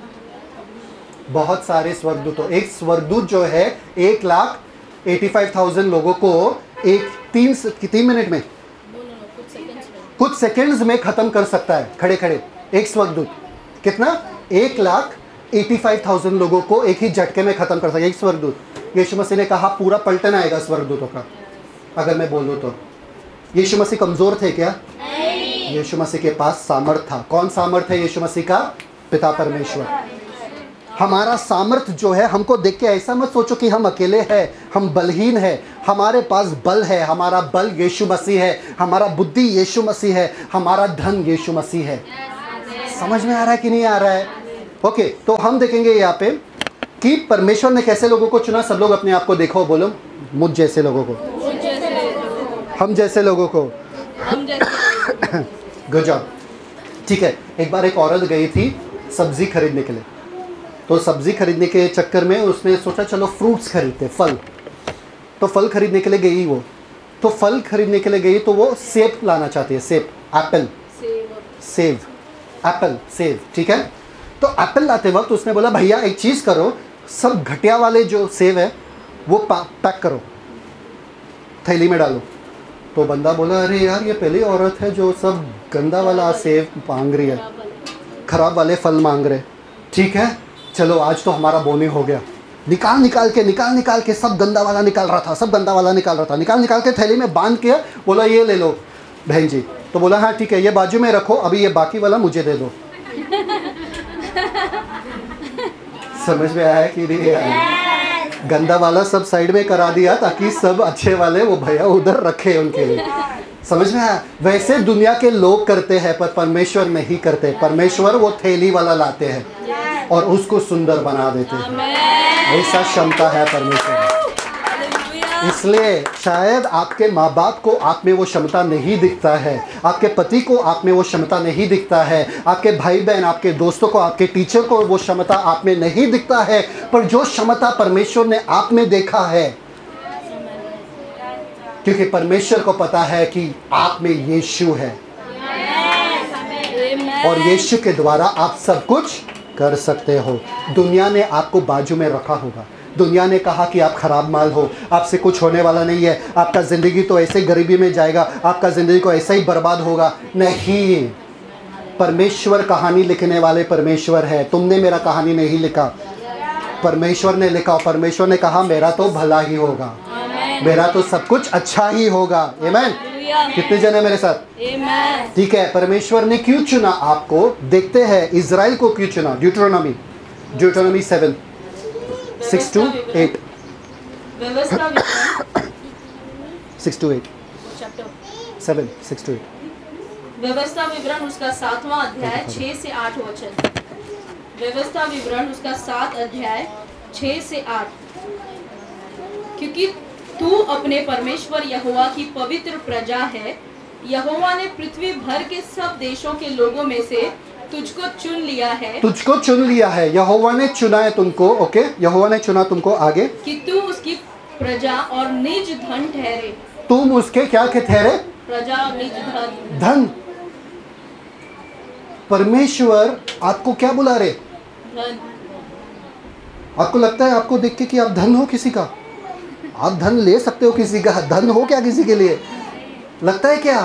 बहुत सारे स्वर्गदूतों। एक स्वर्गदूत जो है 1,85,000 लोगों को एक 3 मिनट में, कुछ सेकंड्स में खत्म कर सकता है खड़े खड़े। एक स्वर्गदूत कितना? 1,85,000 लोगों को एक ही झटके में खत्म कर सकता है एक स्वर्गदूत। यीशु मसीह ने कहा पूरा पलटन आएगा स्वर्गदूतों का, अगर मैं बोल दूं तो। यीशु मसीह कमजोर थे क्या? यीशु मसीह के पास सामर्थ था। कौन सामर्थ है? यीशु मसीह का पिता परमेश्वर। हमारा सामर्थ जो है, हमको देख के ऐसा मत सोचो कि हम अकेले हैं, हम बलहीन हैं। हमारे पास बल है, हमारा बल यीशु मसीह है, हमारा बुद्धि यीशु मसीह है, हमारा धन यीशु मसीह है। समझ में आ रहा है कि नहीं आ रहा है? ओके, तो हम देखेंगे यहाँ पे कि परमेश्वर ने कैसे लोगों को चुना। सब लोग अपने आप को देखो, बोलो मुझ जैसे लोगों को, हम जैसे लोगों को। Good job. ठीक है, एक बार एक औरत गई थी सब्जी खरीदने के लिए, तो सब्जी खरीदने के चक्कर में उसने सोचा चलो फ्रूट्स खरीदते, फल। तो फल खरीदने के लिए गई वो, तो फल खरीदने के लिए गई तो वो सेब लाना चाहती है, सेब, एप्पल, सेब, एप्पल, सेब, ठीक है। तो एप्पल लाते वक्त उसने बोला भैया एक चीज़ करो, सब घटिया वाले जो सेब है वो पैक करो, थैली में डालो। तो बंदा बोला अरे यार ये पहली औरत है जो सब गंदा वाला सेब मांग रही है, खराब वाले फल मांग रहे। ठीक है चलो आज तो हमारा बोनी हो गया। निकाल के सब गंदा वाला निकाल रहा था, सब गंदा वाला निकाल रहा था, निकाल के थैली में बांध के बोला ये ले लो बहन जी। तो बोला हाँ ठीक है ये बाजू में रखो, अभी ये बाकी वाला मुझे दे दो। समझ में आया कि नहीं आया? गंदा वाला सब साइड में करा दिया ताकि सब अच्छे वाले वो भैया उधर रखे उनके लिए। समझ में आया? वैसे दुनिया के लोग करते हैं पर परमेश्वर नहीं करते। परमेश्वर वो थैली वाला लाते हैं और उसको सुंदर बना देते हैं। ऐसा क्षमता है परमेश्वर। इसलिए शायद आपके माँ बाप को आप में वो क्षमता नहीं दिखता है, आपके पति को आप में वो क्षमता नहीं दिखता है, आपके भाई बहन, आपके दोस्तों को, आपके टीचर को वो क्षमता आप में नहीं दिखता है, पर जो क्षमता परमेश्वर ने आप में देखा है, क्योंकि परमेश्वर को पता है कि आप में यीशु है और यीशु के द्वारा आप सब कुछ कर सकते हो। दुनिया ने आपको बाजू में रखा होगा, दुनिया ने कहा कि आप खराब माल हो, आपसे कुछ होने वाला नहीं है, आपका ज़िंदगी तो ऐसे ही गरीबी में जाएगा, आपका ज़िंदगी को ऐसा ही बर्बाद होगा। नहीं, परमेश्वर कहानी लिखने वाले परमेश्वर है। तुमने मेरा कहानी नहीं लिखा, परमेश्वर ने लिखा। परमेश्वर ने कहा मेरा तो भला ही होगा, मेरा तो सब कुछ अच्छा ही होगा। आमीन। कितने जन है मेरे साथ? ठीक है। परमेश्वर ने क्यों चुना आपको? देखते हैं इज़राइल को क्यों चुना। ड्यूटरोनॉमी 7:6-8 व्यवस्था विवरण 6-8 7:6-8 व्यवस्था विवरण उसका 7वां अध्याय 6 से 8 वचन। व्यवस्था विवरण उसका 7 अध्याय 6 से 8। क्योंकि तू अपने परमेश्वर यहोवा की पवित्र प्रजा है। यहोवा ने पृथ्वी भर के सब देशों के लोगों में से तुझको चुन लिया है। तुझको चुन लिया है, यहोवा ने चुना है तुमको। ओके, यहोवा ने चुना तुमको। आगे, कि तू उसकी प्रजा और निज धन ठहरे। तुम उसके क्या के ठहरे? प्रजा और निज धन। धन। परमेश्वर आपको क्या बुला रहे? धन। आपको लगता है आपको देख के कि आप धन हो किसी का? आप धन ले सकते हो किसी का? धन हो क्या किसी के लिए? लगता है क्या?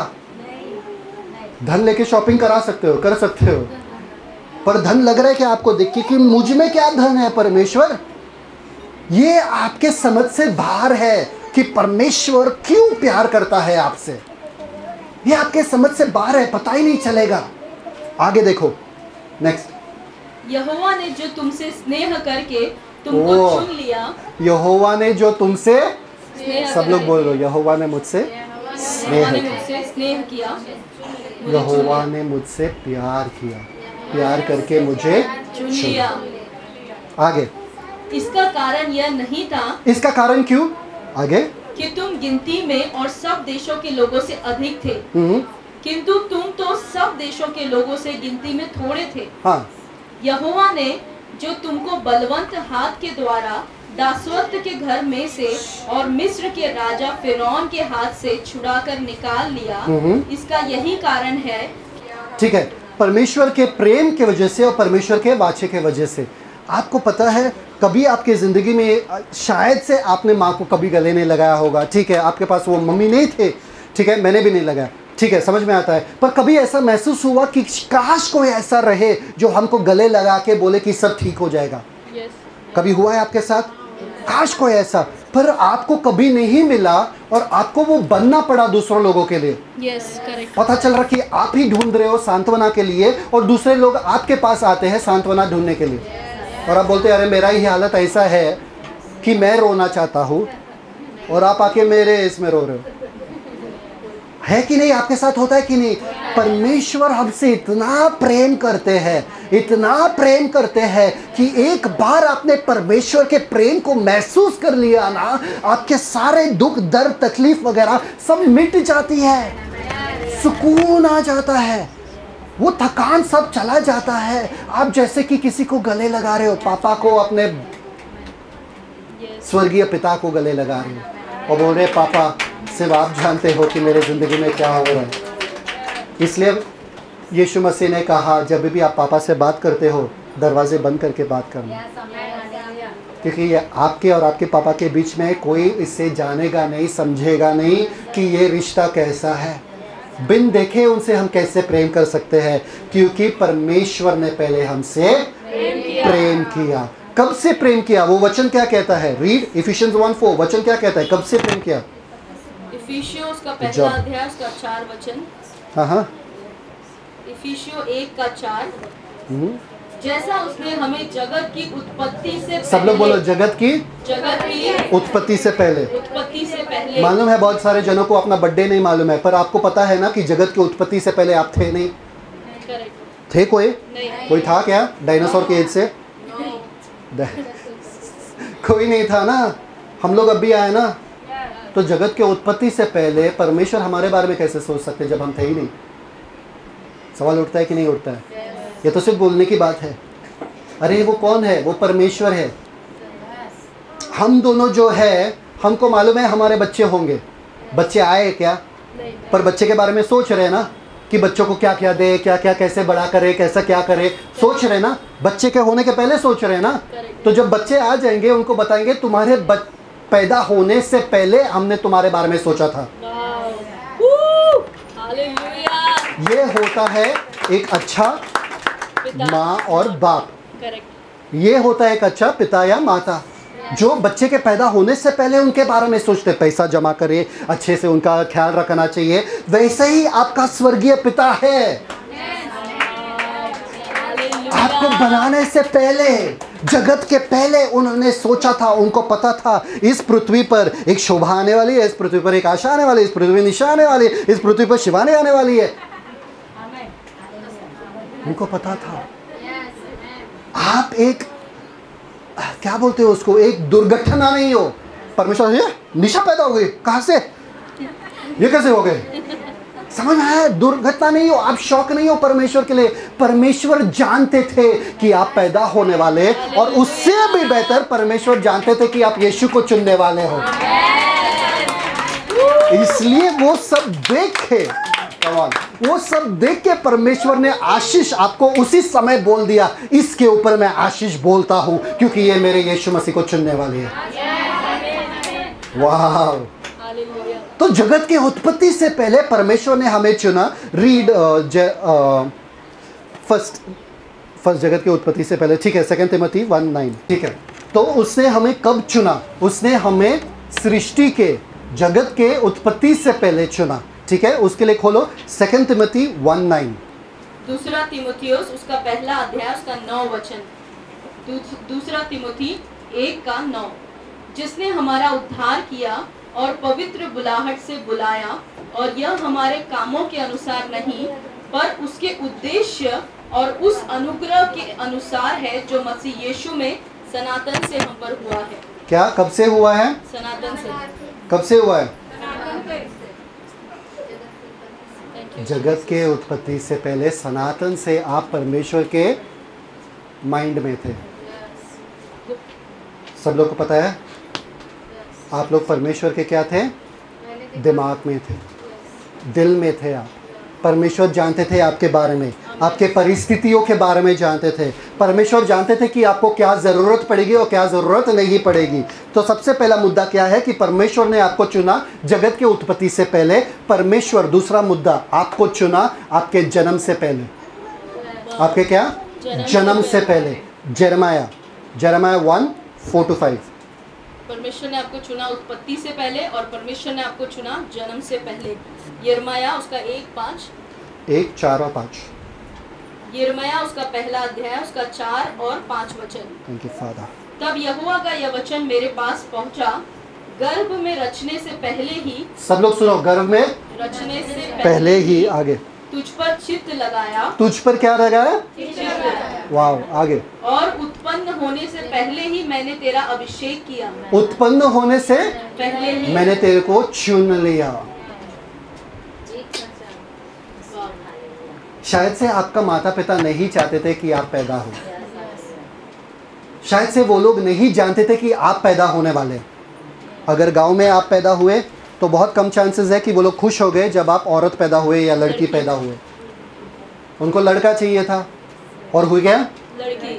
धन लेके शॉपिंग करा सकते हो, कर सकते हो, पर धन लग रहा है कि आपको देख के कि मुझ में क्या धन है? परमेश्वर, ये आपके समझ से बाहर है कि परमेश्वर क्यों प्यार करता है आपसे। ये आपके समझ से बाहर है, पता ही नहीं चलेगा। आगे देखो, नेक्स्ट। यहोवा ने जो तुमसे स्नेह करके तुमको चुन लिया। यहोवा ने जो तुमसे, सब लोग बोल रहे हो, यहोवा ने मुझसे स्नेह किया। यहोवा ने मुझसे प्यार किया, प्यार करके मुझे चुन लिया। आगे, इसका कारण यह नहीं था। इसका कारण क्यों? आगे, कि तुम गिनती में और सब देशों के लोगों से अधिक थे, किंतु तुम तो सब देशों के लोगों से गिनती में थोड़े थे। हाँ। यहोवा ने जो तुमको बलवंत हाथ के द्वारा दासत्व के घर में से और मिस्र के राजा फिरौन के हाथ से छुड़ाकर निकाल लिया, इसका यही कारण है। ठीक है, परमेश्वर के प्रेम के वजह से और परमेश्वर के वाचे के वजह से। आपको पता है, कभी आपके ज़िंदगी में शायद से आपने माँ को कभी गले नहीं लगाया होगा, ठीक है, आपके पास वो मम्मी नहीं थे, ठीक है, मैंने भी नहीं लगाया, ठीक है, समझ में आता है। पर कभी ऐसा महसूस हुआ कि काश कोई ऐसा रहे जो हमको गले लगा के बोले कि सब ठीक हो जाएगा? कभी हुआ है आपके साथ? काश कोई ऐसा, पर आपको कभी नहीं मिला और आपको वो बनना पड़ा दूसरों लोगों के लिए। करेक्ट। पता चल रहा कि आप ही ढूंढ रहे हो सांत्वना के लिए और दूसरे लोग आपके पास आते हैं सांत्वना ढूंढने के लिए, और आप बोलते हैं अरे मेरा ही हालत ऐसा है कि मैं रोना चाहता हूँ, और आप आके मेरे इसमें रो रहे हो। है कि नहीं? आपके साथ होता है कि नहीं? परमेश्वर हमसे इतना प्रेम करते हैं, इतना प्रेम करते हैं कि एक बार आपने परमेश्वर के प्रेम को महसूस कर लिया ना, आपके सारे दुख दर्द तकलीफ वगैरह सब मिट जाती है, सुकून आ जाता है, वो थकान सब चला जाता है। आप जैसे कि किसी को गले लगा रहे हो, पापा को, अपने स्वर्गीय पिता को गले लगा रहे हो और बोल रहे पापा सिर्फ आप जानते हो कि मेरे ज़िंदगी में क्या हो रहा है। इसलिए यीशु मसीह ने कहा जब भी आप पापा से बात करते हो दरवाजे बंद करके बात करना, क्योंकि ये आपके और आपके पापा के बीच में कोई इससे जानेगा नहीं, समझेगा नहीं कि ये रिश्ता कैसा है। बिन देखे उनसे हम कैसे प्रेम कर सकते हैं, क्योंकि परमेश्वर ने पहले हमसे प्रेम किया। कब से प्रेम किया? वो वचन क्या कहता है? Read Ephesians 1:4। वचन क्या कहता है? कब से प्रेम किया? इफिसियों उसका पहला अध्याय उसका 4 वचन। हाँ, इफिसियों 1:4। जैसा उसने हमें जगत की उत्पत्ति से, सब लोग बोलो, जगत की उत्पत्ति से पहले। मालूम है बहुत सारे जनों को अपना बर्थडे नहीं मालूम है, पर आपको पता है ना कि जगत की उत्पत्ति से पहले आप थे नहीं? थे कोई? कोई था क्या डायनासोर के एज से? कोई नहीं था ना। हम लोग अब भी आए ना, तो जगत के उत्पत्ति से पहले परमेश्वर हमारे बारे में कैसे सोच सकते जब हम थे ही नहीं? सवाल उठता है कि नहीं उठता है? ये तो सिर्फ बोलने की बात है। अरे वो कौन है? वो परमेश्वर है। हम दोनों जो है, हमको मालूम है हमारे बच्चे होंगे। बच्चे आए क्या? पर बच्चे के बारे में सोच रहे हैं ना कि बच्चों को क्या क्या दे, क्या क्या कैसे बड़ा करे, कैसा क्या करे, सोच रहे ना। बच्चे के होने के पहले सोच रहे हैं ना। तो जब बच्चे आ जाएंगे उनको बताएंगे तुम्हारे पैदा होने से पहले हमने तुम्हारे बारे में सोचा था। ये होता है एक अच्छा माँ और बाप। ये होता है एक अच्छा पिता या माता जो बच्चे के पैदा होने से पहले उनके बारे में सोचते, पैसा जमा करे, अच्छे से उनका ख्याल रखना चाहिए। वैसे ही आपका स्वर्गीय पिता है। आपको बनाने से पहले, जगत के पहले उन्होंने सोचा था, उनको पता था इस पृथ्वी पर एक शोभा आने वाली है, इस पृथ्वी पर एक आशा आने वाली है, इस पृथ्वी पर निशा आने वाली है, इस पृथ्वी पर शिवानी आने वाली है। उनको पता था। आप एक क्या बोलते हो उसको, एक दुर्घटना नहीं हो। परमेश्वर ये निशा पैदा हो गई, कहां से, ये कैसे हो गए? समझ में आया? दुर्घटना नहीं हो, आप शौक नहीं हो परमेश्वर के लिए। परमेश्वर जानते थे कि आप पैदा होने वाले, और उससे भी बेहतर परमेश्वर जानते थे कि आप यीशु को चुनने वाले हो। इसलिए वो सब देखे, वो सब देख के परमेश्वर ने आशीष आपको उसी समय बोल दिया, इसके ऊपर मैं आशीष बोलता हूं क्योंकि ये मेरे यीशु मसीह को चुनने वाली है। वाह! तो जगत की उत्पत्ति से पहले परमेश्वर ने हमें चुना। रीड फर्स्ट जगत की उत्पत्ति से पहले, ठीक है, 2 तिमोथी 1:9, ठीक है। तो उसने हमें कब चुना? उसने हमें सृष्टि के, जगत के उत्पत्ति से पहले चुना, ठीक है। उसके लिए खोलो 2 तिमोथी 1:9। दूसरा तिमोथियुस उसका पहला अध्याय उसका 9 वचन। दूसरा तिमोथी 1:9। जिसने हमारा उद्धार किया और पवित्र बुलाहट से बुलाया, और यह हमारे कामों के अनुसार नहीं पर उसके उद्देश्य और उस अनुग्रह के अनुसार है जो मसीह यीशु में सनातन से हम पर हुआ है। क्या कब से हुआ है? सनातन से। कब से हुआ है? जगत के उत्पत्ति से पहले सनातन से आप परमेश्वर के माइंड में थे। सब लोग को पता है आप लोग परमेश्वर के क्या थे? दिमाग में थे, दिल में थे आप। परमेश्वर जानते थे आपके बारे में, आपके परिस्थितियों के बारे में जानते थे। परमेश्वर जानते थे कि आपको क्या ज़रूरत पड़ेगी और क्या ज़रूरत नहीं पड़ेगी। तो सबसे पहला मुद्दा क्या है कि परमेश्वर ने आपको चुना जगत के उत्पत्ति से पहले। परमेश्वर, दूसरा मुद्दा, आपको चुना आपके जन्म से पहले। आपके क्या? जन्म से पहले। यिर्मयाह 1:4-5। परमेश्वर ने आपको चुना उत्पत्ति से पहले, और परमेश्वर ने आपको चुना जन्म से पहले। यिर्मयाह उसका 1:4 और 5। यिर्मयाह उसका पहला अध्याय उसका 4 और 5 वचन। Thank you father. तब यहोवा का यह वचन मेरे पास पहुंचा, गर्भ में रचने से पहले ही, सब लोग सुनो, गर्भ में रचने से पहले ही, आगे, तुझ पर चित्त लगाया। तुझ पर क्या लगाया? वाह, आगे। और उत्पन्न होने से पहले ही मैंने तेरा अभिषेक किया। उत्पन्न होने से पहले ही मैंने तेरे को चुन लिया। शायद से आपका माता पिता नहीं चाहते थे कि आप पैदा हो। शायद से वो लोग नहीं जानते थे कि आप पैदा होने वाले। अगर गांव में आप पैदा हुए तो बहुत कम चांसेस है कि वो लोग खुश हो गए जब आप औरत पैदा हुए या लड़की पैदा हुए। उनको लड़का चाहिए था और हो गया लड़की।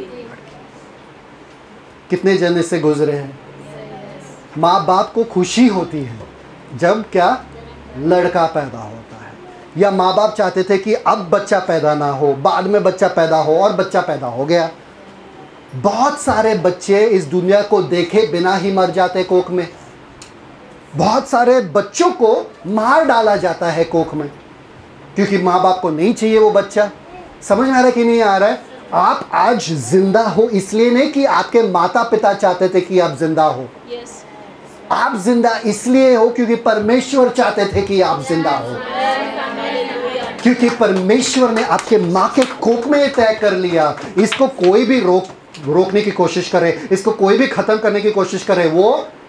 कितने जन इससे गुजरे हैं। माँ बाप को खुशी होती है जब क्या लड़का पैदा होता है, या माँ बाप चाहते थे कि अब बच्चा पैदा ना हो, बाद में बच्चा पैदा हो, और बच्चा पैदा हो गया। बहुत सारे बच्चे इस दुनिया को देखे बिना ही मर जाते कोख में। बहुत सारे बच्चों को मार डाला जाता है कोख में क्योंकि माँ बाप को नहीं चाहिए वो बच्चा। समझ में आ रहा है कि नहीं आ रहा है? आप आज जिंदा हो इसलिए नहीं कि आपके माता पिता चाहते थे कि आप जिंदा हो। आप जिंदा इसलिए हो क्योंकि परमेश्वर चाहते थे कि आप जिंदा हो। क्योंकि परमेश्वर ने आपके माँ के कोख में तय कर लिया। इसको कोई भी रोकने की कोशिश करे, इसको कोई भी खत्म करने की कोशिश करे, वो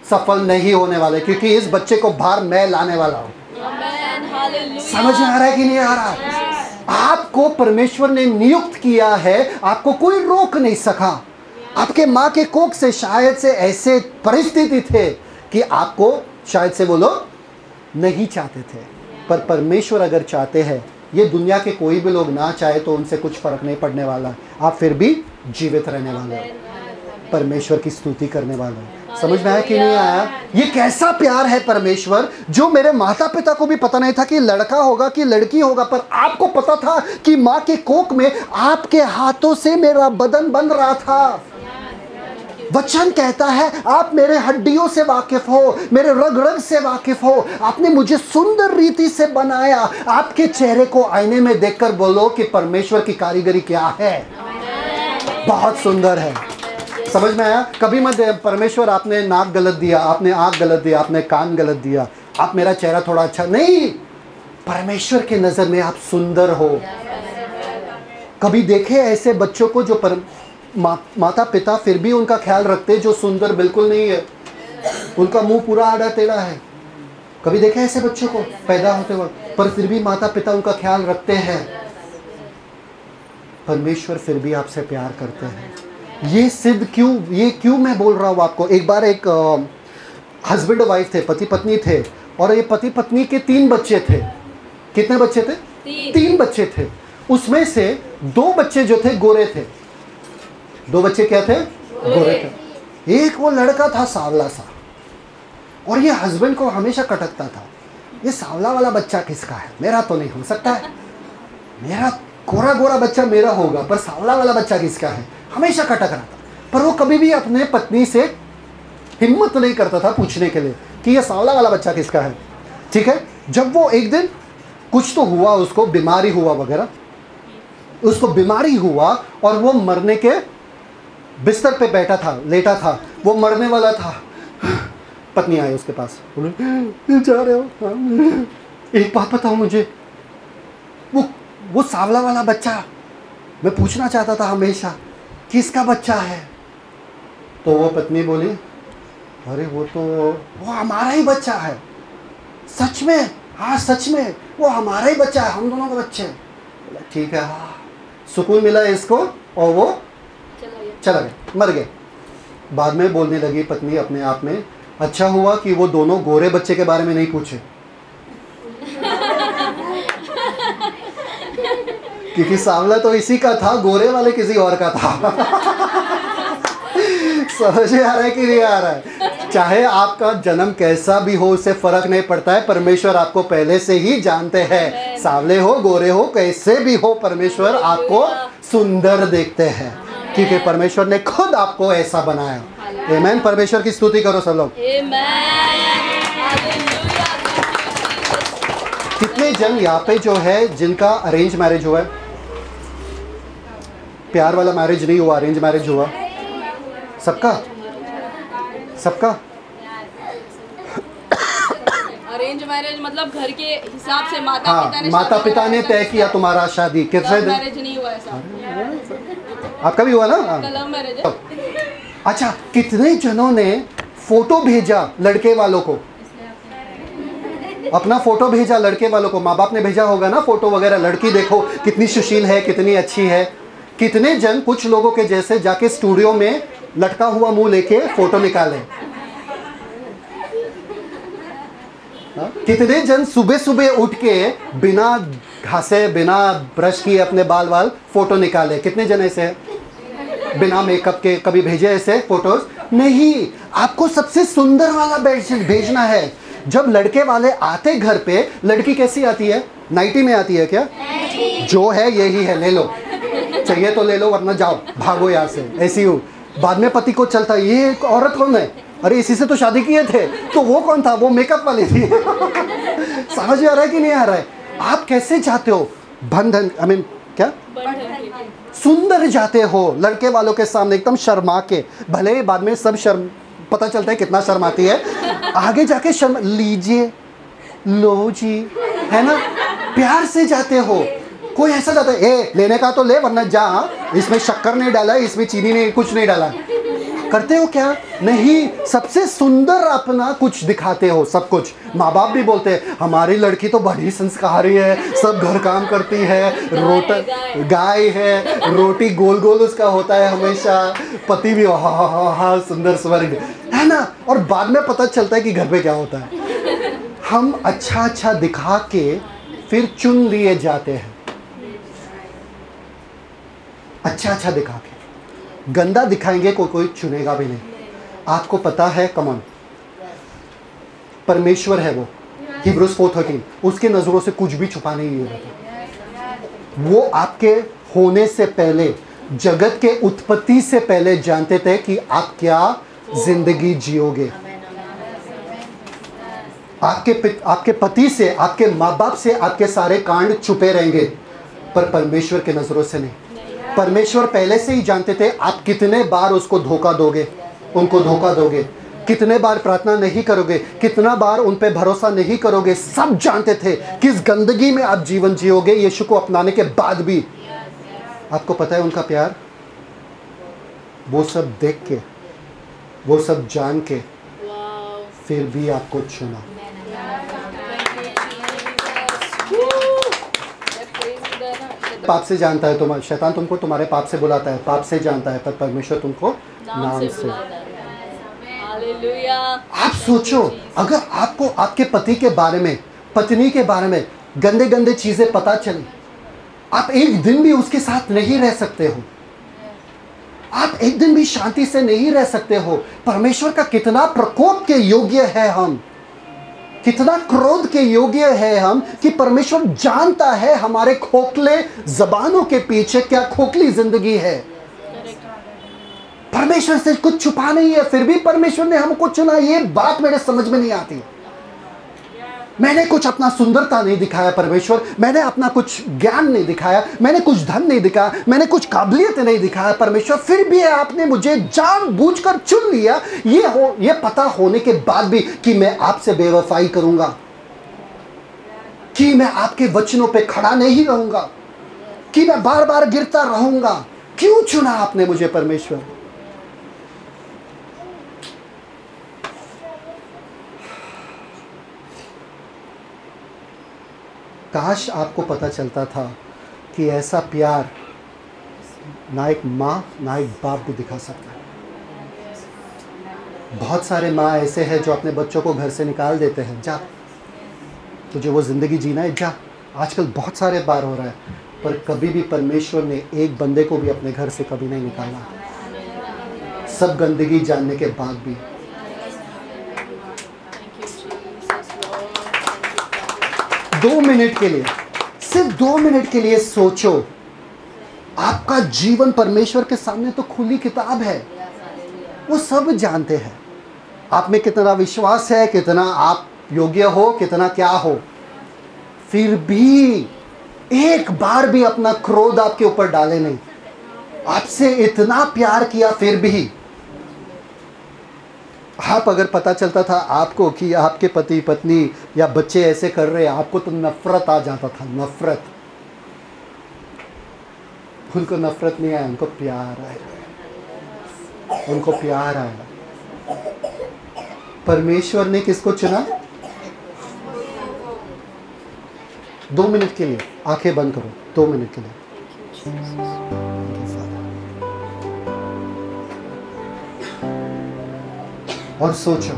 सफल नहीं होने वाले, क्योंकि इस बच्चे को बाहर मैं लाने वाला हूँ। समझ में आ रहा है कि नहीं आ रहा? आपको परमेश्वर ने नियुक्त किया है, आपको कोई रोक नहीं सका। आपके माँ के कोख से शायद से ऐसे परिस्थिति थे कि आपको शायद से वो लोग नहीं चाहते थे, पर परमेश्वर अगर चाहते हैं, ये दुनिया के कोई भी लोग ना चाहे तो उनसे कुछ फर्क नहीं पड़ने वाला, आप फिर भी जीवित रहने वाले हो, परमेश्वर की स्तुति करने वाले हो। समझ में आया कि नहीं आया? ये कैसा प्यार है परमेश्वर, जो मेरे माता पिता को भी पता नहीं था कि लड़का होगा कि लड़की होगा, पर आपको पता था कि माँ के कोख में आपके हाथों से मेरा बदन बन रहा था। वचन कहता है आप मेरे हड्डियों से वाकिफ हो, मेरे रग रग से वाकिफ हो, आपने मुझे सुंदर रीति से बनाया। आपके चेहरे को आईने में देखकर बोलो कि परमेश्वर की कारीगरी क्या है, बहुत सुंदर है। समझ में आया? कभी मत परमेश्वर आपने नाक गलत दिया, आपने आँख गलत दिया, आपने कान गलत दिया, आप मेरा चेहरा थोड़ा अच्छा नहीं। परमेश्वर के नजर में आप सुंदर हो। कभी देखे ऐसे बच्चों को जो माता पिता फिर भी उनका ख्याल रखते, जो सुंदर बिल्कुल नहीं है, उनका मुंह पूरा आड़ा टेढ़ा है। कभी देखा ऐसे बच्चों को पैदा होते वक्त, पर फिर भी माता पिता उनका ख्याल रखते हैं। परमेश्वर फिर भी आपसे प्यार करते हैं। ये सिद्ध क्यों, ये क्यों मैं बोल रहा हूँ आपको। एक बार एक हस्बैंड वाइफ थे, पति पत्नी थे, और ये पति पत्नी के 3 बच्चे थे। कितने बच्चे थे? 3 बच्चे थे। उसमें से 2 बच्चे जो थे गोरे थे। 2 बच्चे क्या थे? गोरे थे। एक वो लड़का था सांवला सा, और ये हस्बैंड को हमेशा कटकता था, ये सांवला वाला बच्चा किसका है, मेरा तो नहीं हो सकता है, मेरा गोरा गोरा बच्चा मेरा होगा, पर सांवला वाला बच्चा किसका है, हमेशा कटक रहा था। पर वो कभी भी अपने पत्नी से हिम्मत नहीं करता था पूछने के लिए कि ये सांवला वाला बच्चा किसका है। ठीक है, जब वो एक दिन कुछ तो हुआ, उसको बीमारी हुआ वगैरह, उसको बीमारी हुआ और वो मरने के बिस्तर पे बैठा था, लेटा था, वो मरने वाला था। पत्नी आई उसके पास, बोले जा रहे हो, एक बात बताओ मुझे, वो सांवला वाला बच्चा, मैं पूछना चाहता था हमेशा, किसका बच्चा है? तो वो पत्नी बोली, अरे वो हमारा ही बच्चा है। सच में? हाँ सच में, वो हमारा ही बच्चा है, हम दोनों का बच्चे। बोला ठीक है। हाँ, सुकून मिला इसको, और वो चला गया, मर गए। बाद में बोलने लगी पत्नी अपने आप में, अच्छा हुआ कि वो दोनों गोरे बच्चे के बारे में नहीं पूछे, क्योंकि सांवला तो इसी का था, गोरे वाले किसी और का था। समझ में आ रहा है कि नहीं आ रहा है? चाहे आपका जन्म कैसा भी हो, उससे फर्क नहीं पड़ता है, परमेश्वर आपको पहले से ही जानते हैं। सांवले हो, गोरे हो, कैसे भी हो, परमेश्वर आपको सुंदर देखते हैं, क्योंकि परमेश्वर ने खुद आपको ऐसा बनाया। आमीन। परमेश्वर की स्तुति करो सब लोग। कितने जन यहाँ पे जो है जिनका अरेंज मैरिज हुआ है? प्यार वाला मैरिज नहीं हुआ, अरेंज मैरिज हुआ। सबका अरेंज मैरिज मतलब घर के हिसाब से माता पिता ने तय किया तुम्हारा शादी। कितने मैरिज नहीं हुआ ऐसा? आपका भी हुआ ना? लव मैरिज है। अच्छा, कितने जनों ने फोटो भेजा लड़के वालों को, अपना फोटो भेजा लड़के वालों को, माँ बाप ने भेजा होगा ना फोटो वगैरह, लड़की देखो कितनी सुशील है, कितनी अच्छी है। कितने जन कुछ लोगों के जैसे जाके स्टूडियो में लटका हुआ मुंह लेके फोटो निकाले? कितने जन सुबह सुबह उठ के बिना घासे, बिना ब्रश किए अपने बाल फोटो निकाले? कितने जन ऐसे हैं बिना मेकअप के? कभी भेजे ऐसे फोटोज? नहीं, आपको सबसे सुंदर वाला भेजना है। जब लड़के वाले आते घर पे, लड़की कैसी आती है? नाइटी में आती है क्या? जो है यही है, ले लो, चाहिए तो ले लो, वरना जाओ, भागो यहाँ से, ऐसी हो। बाद में पति को चलता, ये एक औरत कौन है? अरे इसी से तो शादी किए थे। तो वो कौन था? वो मेकअप वाली थी। समझ में आ रहा है कि नहीं आ रहा है? आप कैसे जाते हो बंधन, आई मीन क्या सुंदर जाते हो लड़के वालों के सामने, एकदम शर्मा के। भले ही बाद में सब शर्म, पता चलता है कितना शर्माती है, आगे जाके शर्म, लीजिए लो जी, है ना, प्यार से जाते हो। कोई ऐसा जाता है, ए लेने का तो ले, वरना जा, इसमें शक्कर नहीं डाला, इसमें चीनी नहीं, कुछ नहीं डाला, करते हो क्या? नहीं, सबसे सुंदर अपना कुछ दिखाते हो, सब कुछ। माँ बाप भी बोलते हैं हमारी लड़की तो बड़ी संस्कारी है, सब घर काम करती है, गाय है, रोटी गोल गोल उसका होता है हमेशा, पति भी हा सुंदर स्वर्ग, है ना। और बाद में पता चलता है कि घर पे क्या होता है। हम अच्छा अच्छा दिखा के फिर चुन लिए जाते हैं, अच्छा अच्छा दिखा के। गंदा दिखाएंगे कोई चुनेगा भी नहीं। आपको पता है, कम ऑन, परमेश्वर है वो, हिब्रूज 4:13, उसके नजरों से कुछ भी छुपा नहीं रहता। वो आपके होने से पहले, जगत के उत्पत्ति से पहले जानते थे कि आप क्या जिंदगी जियोगे। आपके पति से, आपके माँ बाप से आपके सारे कांड छुपे रहेंगे, पर परमेश्वर के नजरों से नहीं। परमेश्वर पहले से ही जानते थे आप कितने बार उसको धोखा दोगे, उनको धोखा दोगे, कितने बार प्रार्थना नहीं करोगे, कितना बार उन पे भरोसा नहीं करोगे। सब जानते थे किस गंदगी में आप जीवन जियोगे यीशु को अपनाने के बाद भी। आपको पता है उनका प्यार, वो सब देख के, वो सब जान के, फिर भी आपको चुना। पाप से जानता है, तुम्हारा शैतान तुमको तुम्हारे पाप से बुलाता है, पाप से जानता है, पर परमेश्वर तुमको नाम से। आप सोचो, अगर आपको आपके पति के बारे में, पत्नी के बारे में गंदे गंदे चीजें पता चली, आप एक दिन भी उसके साथ नहीं रह सकते हो, आप एक दिन भी शांति से नहीं रह सकते हो। परमेश्वर का कितना प्रकोप के योग्य है हम, कितना क्रोध के योग्य है हम, कि परमेश्वर जानता है हमारे खोखले जबानों के पीछे क्या खोखली जिंदगी है। परमेश्वर से कुछ छुपा नहीं है, फिर भी परमेश्वर ने हमको चुना। ये बात मेरे समझ में नहीं आती। मैंने कुछ अपना सुंदरता नहीं दिखाया परमेश्वर, मैंने अपना कुछ ज्ञान नहीं दिखाया, मैंने कुछ धन नहीं दिखाया, मैंने कुछ काबिलियत नहीं दिखाया परमेश्वर, फिर भी आपने मुझे जानबूझकर चुन लिया, ये पता होने के बाद भी कि मैं आपसे बेवफाई करूंगा, कि मैं आपके वचनों पे खड़ा नहीं रहूंगा, कि मैं बार बार गिरता रहूंगा। क्यों चुना आपने मुझे परमेश्वर? काश आपको पता चलता था कि ऐसा प्यार ना एक माँ ना एक बाप भी दिखा सकता है। बहुत सारे माँ ऐसे हैं जो अपने बच्चों को घर से निकाल देते हैं, जा तुझे वो ज़िंदगी जीना है, जा। आजकल बहुत सारे बार हो रहा है, पर कभी भी परमेश्वर ने एक बंदे को भी अपने घर से कभी नहीं निकाला, सब गंदगी जानने के बाद भी। दो मिनट के लिए, सिर्फ 2 मिनट के लिए सोचो, आपका जीवन परमेश्वर के सामने तो खुली किताब है, वो सब जानते हैं आप में कितना विश्वास है, कितना आप योग्य हो, कितना क्या हो। फिर भी एक बार भी अपना क्रोध आपके ऊपर डाले नहीं, आपसे इतना प्यार किया, फिर भी आप, अगर पता चलता था आपको कि आपके पति पत्नी या बच्चे ऐसे कर रहे हैं, आपको तो नफरत आ जाता था, नफरत। उनको नफरत नहीं आया, उनको प्यार आया, उनको प्यार आया। परमेश्वर ने किसको चुना? 2 मिनट के लिए आंखें बंद करो, 2 मिनट के लिए। और सोचो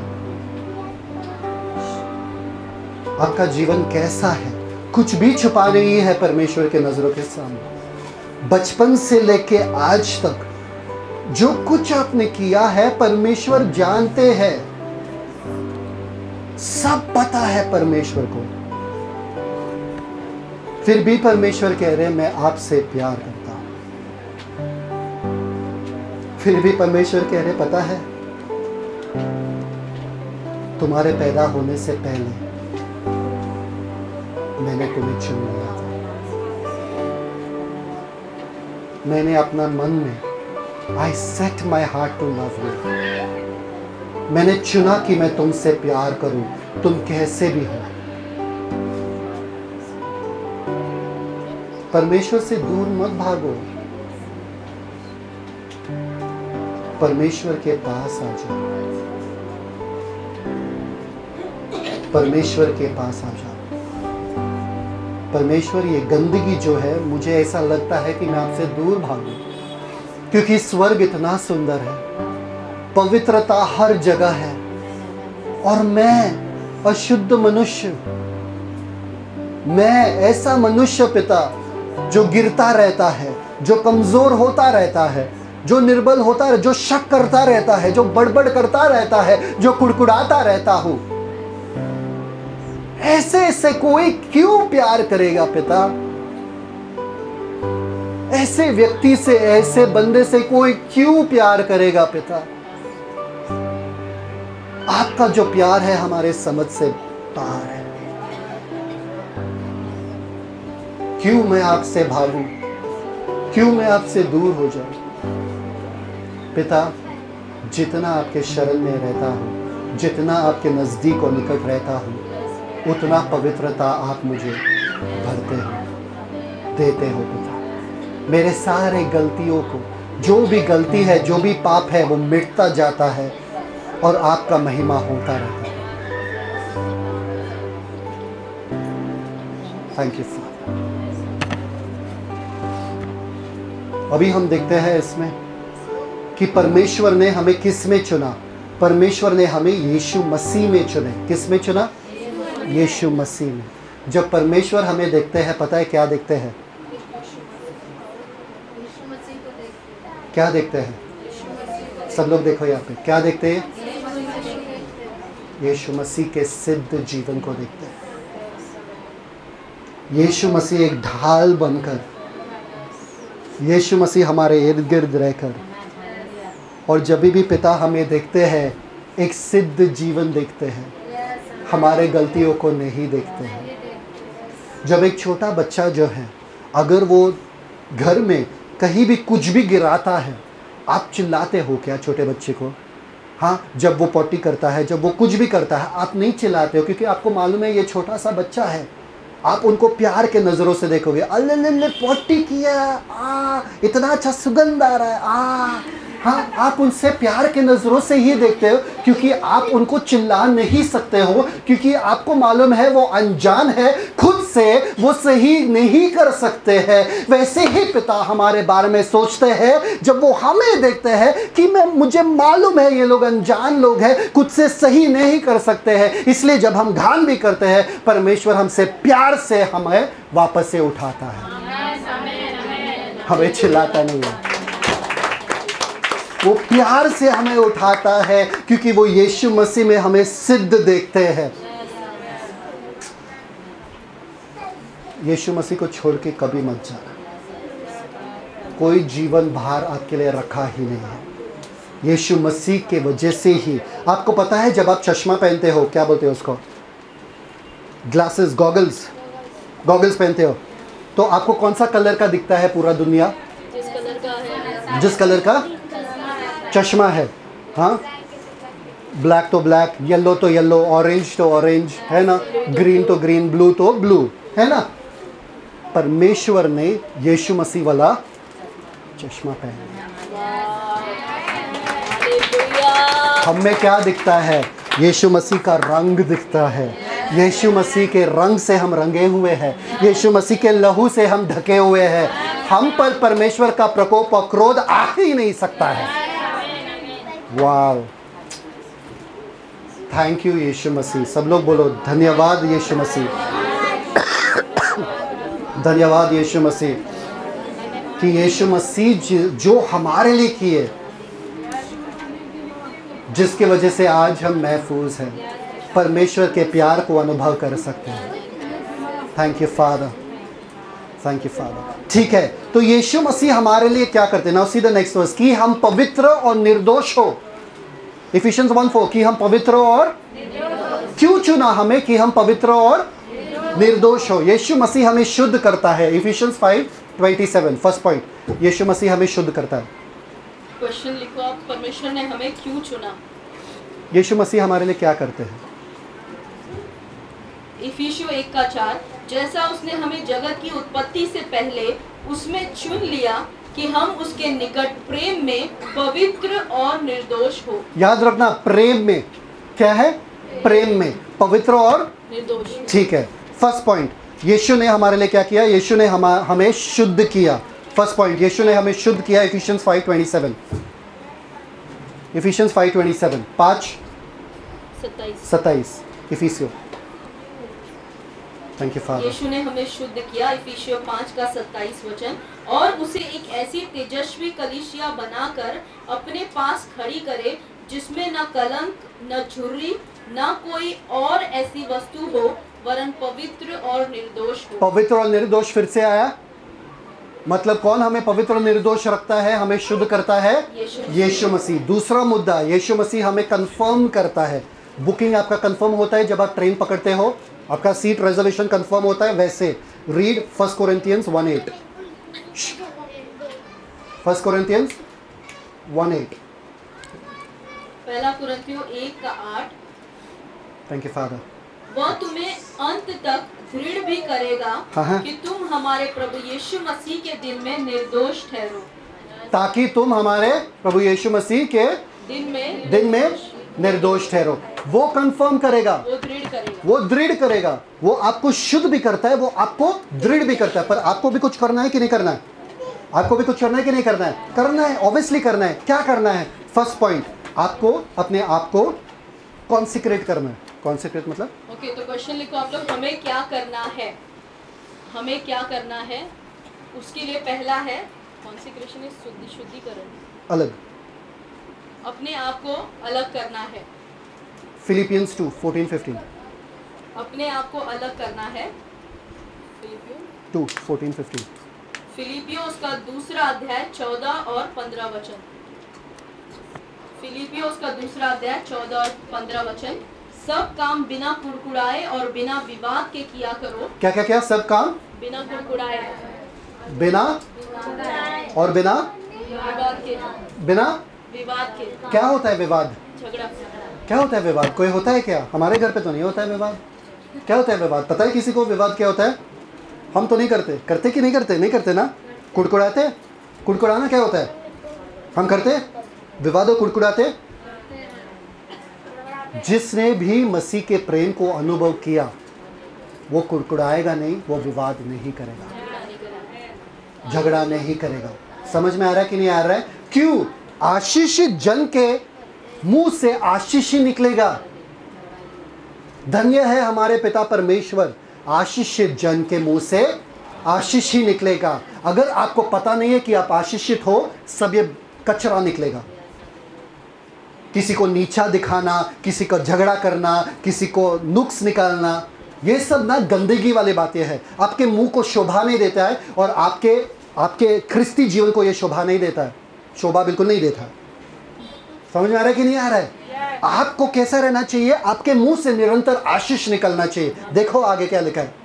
आपका जीवन कैसा है। कुछ भी छुपा नहीं है परमेश्वर के नजरों के सामने। बचपन से लेके आज तक जो कुछ आपने किया है परमेश्वर जानते हैं, सब पता है परमेश्वर को। फिर भी परमेश्वर कह रहे हैं मैं आपसे प्यार करता हूं। फिर भी परमेश्वर कह रहे पता है तुम्हारे पैदा होने से पहले मैंने तुम्हें चुन लिया था। मैंने अपना मन में I set my heart to love you। मैंने चुना कि मैं तुमसे प्यार करूं, तुम कैसे भी हो। परमेश्वर से दूर मत भागो। परमेश्वर के पास आ जाओ, परमेश्वर के पास आ जाओ। परमेश्वर, ये गंदगी जो है, मुझे ऐसा लगता है कि मैं आपसे दूर भागूं, क्योंकि स्वर्ग इतना सुंदर है, पवित्रता हर जगह है, और मैं अशुद्ध मनुष्य, मैं ऐसा मनुष्य पिता जो गिरता रहता है, जो कमजोर होता रहता है, जो निर्बल होता है, जो शक करता रहता है, जो बड़बड़ करता रहता है, जो कुड़कुड़ाता रहता हूं। ऐसे से कोई क्यों प्यार करेगा पिता? ऐसे व्यक्ति से, ऐसे बंदे से कोई क्यों प्यार करेगा पिता? आपका जो प्यार है हमारे समझ से पार है। क्यों मैं आपसे भागूं? क्यों मैं आपसे दूर हो जाऊं? पिता, जितना आपके शरण में रहता हूं, जितना आपके नजदीक और निकट रहता हूं, उतना पवित्रता आप मुझे भरते हो, देते हो पिता। मेरे सारे गलतियों को, जो भी गलती है, जो भी पाप है, वो मिटता जाता है और आपका महिमा होता रहता है। Thank you father. अभी हम देखते हैं इसमें कि परमेश्वर ने हमें किस में चुना? परमेश्वर ने हमें यीशु मसीह में चुने। किस में चुना? यीशु मसीह में। जब परमेश्वर हमें देखते हैं, पता है क्या देखते हैं? क्या देखते हैं? सब लोग देखो यहाँ पे, क्या देखते हैं? यीशु मसीह के सिद्ध जीवन को देखते हैं। यीशु मसीह एक ढाल बनकर, यीशु मसीह हमारे इर्द गिर्द रहकर, और जब भी पिता हमें देखते हैं, एक सिद्ध जीवन देखते हैं, हमारे गलतियों को नहीं देखते हैं। जब एक छोटा बच्चा जो है, अगर वो घर में कहीं भी कुछ भी गिराता है, आप चिल्लाते हो क्या छोटे बच्चे को? हाँ, जब वो पॉटी करता है, जब वो कुछ भी करता है, आप नहीं चिल्लाते हो, क्योंकि आपको मालूम है ये छोटा सा बच्चा है। आप उनको प्यार के नज़रों से देखोगे। अल्ले पॉटी किया, इतना अच्छा सुगंध आ रहा है, हाँ, आप उनसे प्यार के नज़रों से ही देखते हो, क्योंकि आप उनको चिल्ला नहीं सकते हो, क्योंकि आपको मालूम है वो अनजान है, खुद से वो सही नहीं कर सकते हैं। वैसे ही पिता हमारे बारे में सोचते हैं जब वो हमें देखते हैं कि मुझे मालूम है ये लोग अनजान लोग हैं, खुद से सही नहीं कर सकते हैं, इसलिए जब हम घान भी करते हैं, परमेश्वर हमसे प्यार से हमें वापस से उठाता है, हमें चिल्लाता नहीं है। वो प्यार से हमें उठाता है, क्योंकि वो यीशु मसीह में हमें सिद्ध देखते हैं। यीशु मसीह को छोड़ के कभी मत जाना। कोई जीवन भार आपके लिए रखा ही नहीं है। यीशु मसीह के वजह से ही, आपको पता है जब आप चश्मा पहनते हो, क्या बोलते हो उसको? ग्लासेस, गॉगल्स पहनते हो, तो आपको कौन सा कलर का दिखता है पूरा दुनिया? जिस कलर का चश्मा है। हाँ, ब्लैक तो ब्लैक, येलो तो येलो, ऑरेंज तो ऑरेंज, है ना, ग्रीन तो ग्रीन, ब्लू तो ब्लू, है ना। परमेश्वर ने यीशु मसीह वाला चश्मा पहना। हमें क्या दिखता है? यीशु मसीह का रंग दिखता है। यीशु मसीह के रंग से हम रंगे हुए हैं, यीशु मसीह के लहू से हम ढके हुए हैं। हम पर परमेश्वर का प्रकोप और क्रोध आ ही नहीं सकता है। वाव, थैंक यू यीशु मसीह। सब लोग बोलो धन्यवाद यीशु मसीह। धन्यवाद यीशु मसीह कि यीशु मसीह जो हमारे लिए किए, जिसके वजह से आज हम महफूज हैं, परमेश्वर के प्यार को अनुभव कर सकते हैं। Thank you father, thank you father. ठीक है, तो यीशु मसीह हमारे लिए क्या करते हैं? Now see the next verse, कि हम पवित्र और निर्दोष हो। इफिशियंस 1:4, कि हम पवित्र और क्यों चुना हमें? कि हम पवित्र और निर्दोष हो। यीशु मसीह हमें शुद्ध करता है। इफिशियंस 5:27, फर्स्ट पॉइंट, यीशु मसीह हमें शुद्ध करता है। क्वेश्चन लिखो आप, परमेश्वर ने हमें क्यों चुना? यीशु मसीह हमारे लिए क्या करते हैं? इफिसियों 1:4, जैसा उसने हमें जगत की उत्पत्ति से पहले उसमें चुन लिया कि हम उसके निकट प्रेम में पवित्र और निर्दोष हो। याद रखना, प्रेम में क्या है? प्रेम में पवित्र और निर्दोष। ठीक है। फर्स्ट पॉइंट, यीशु ने हमारे लिए क्या किया? यीशु ने हमें शुद्ध किया। फर्स्ट पॉइंट, यीशु ने हमें शुद्ध किया। इफिशियंस 5:27, इफिशियंस 5:27, 5:27 इफिसियो। Thank you father. यीशु ने हमें शुद्ध किया, इफिसियो 5:27 वचन, और उसे एक ऐसी तेजस्वी कलीसिया बनाकर अपने पास खड़ी करे जिसमें न कलंक, न झुर्री, न कोई और ऐसी वस्तु हो, वरन पवित्र और निर्दोष हो। पवित्र और निर्दोष फिर से आया, मतलब कौन हमें पवित्र और निर्दोष रखता है, हमें शुद्ध करता है? यीशु मसीह। दूसरा मुद्दा, यीशु मसीह हमें कंफर्म करता है। बुकिंग आपका कंफर्म होता है जब आप ट्रेन पकड़ते हो, आपका सीट रिजर्वेशन कंफर्म होता है। वैसे रीड 1 कोरिंथियंस 1:8, 1 कोरिंथियंस 1:8। पहला कुरिन्थियों 1:8। Thank you father. वह तुम्हें अंत तक दृढ़ भी करेगा हाँ। कि तुम हमारे प्रभु यीशु मसीह के दिन में निर्दोष ठहरो। ताकि तुम हमारे प्रभु यीशु मसीह के दिन में निर्दोष ठहरो। वो कंफर्म करेगा, वो दृढ़ करेगा, वो दृढ़ करेगा। वो आपको शुद्ध भी करता है, वो आपको दृढ़ भी करता है। पर आपको भी कुछ करना है कि नहीं करना है? आपको भी कुछ करना है कि नहीं करना है? करना है, ऑब्वियसली करना है। क्या करना है? फर्स्ट पॉइंट, आपको अपने आप को कॉन्सिक्रेट करना है। कॉन्सिक्रेट मतलब ओके, तो क्वेश्चन लिखो आप लोग, हमें क्या करना है? हमें क्या करना है? उसके लिए पहला है कॉन्सिक्रेशन, शुद्धिकरण, अलग, अपने आप को अलग करना है। फिलिपियंस 2:14-15, अपने आप को अलग करना है। 2:14-15, फिलिपियो उसका दूसरा अध्याय 14 और 15 वचन। फिलिपियो उसका दूसरा अध्याय 14 और 15 वचन। सब काम बिना कुड़कुड़ाए और बिना विवाद के किया करो। क्या क्या क्या? सब काम बिना कुड़कुड़ाए, बिना और बिना विवाद के, बिना विवाद के। क्या होता है विवाद? झगड़ा। क्या होता है विवाद? कोई होता है क्या? हमारे घर पे तो नहीं होता है विवाद। क्या होता है विवाद? पता है किसी को विवाद क्या होता है? हम तो नहीं करते। करते कि नहीं करते? नहीं करते ना। कुड़कुड़ाते, कुड़कुड़ाना क्या होता है? हम करते विवाद और कुड़कुड़ाते। जिसने भी मसीह के प्रेम को अनुभव किया वो कुड़कुड़ाएगा नहीं, वो विवाद नहीं करेगा, झगड़ा नहीं करेगा। समझ में आ रहा है कि नहीं आ रहा है? क्यों? आशीषित जन के मुंह से आशीष ही निकलेगा। धन्य है हमारे पिता परमेश्वर, आशीषित जन के मुंह से आशीष ही निकलेगा। अगर आपको पता नहीं है कि आप आशीषित हो, सब ये कचरा निकलेगा। किसी को नीचा दिखाना, किसी को झगड़ा करना, किसी को नुक्स निकालना, ये सब ना गंदगी वाली बातें हैं। आपके मुंह को शोभा नहीं देता है और आपके ख्रिस्ती जीवन को ये शोभा नहीं देता है, शोभा बिल्कुल नहीं देता है। समझ में आ रहा है कि नहीं आ रहा है? आपको कैसा रहना चाहिए? आपके मुंह से निरंतर आशीष निकलना चाहिए। देखो आगे क्या लिखा है।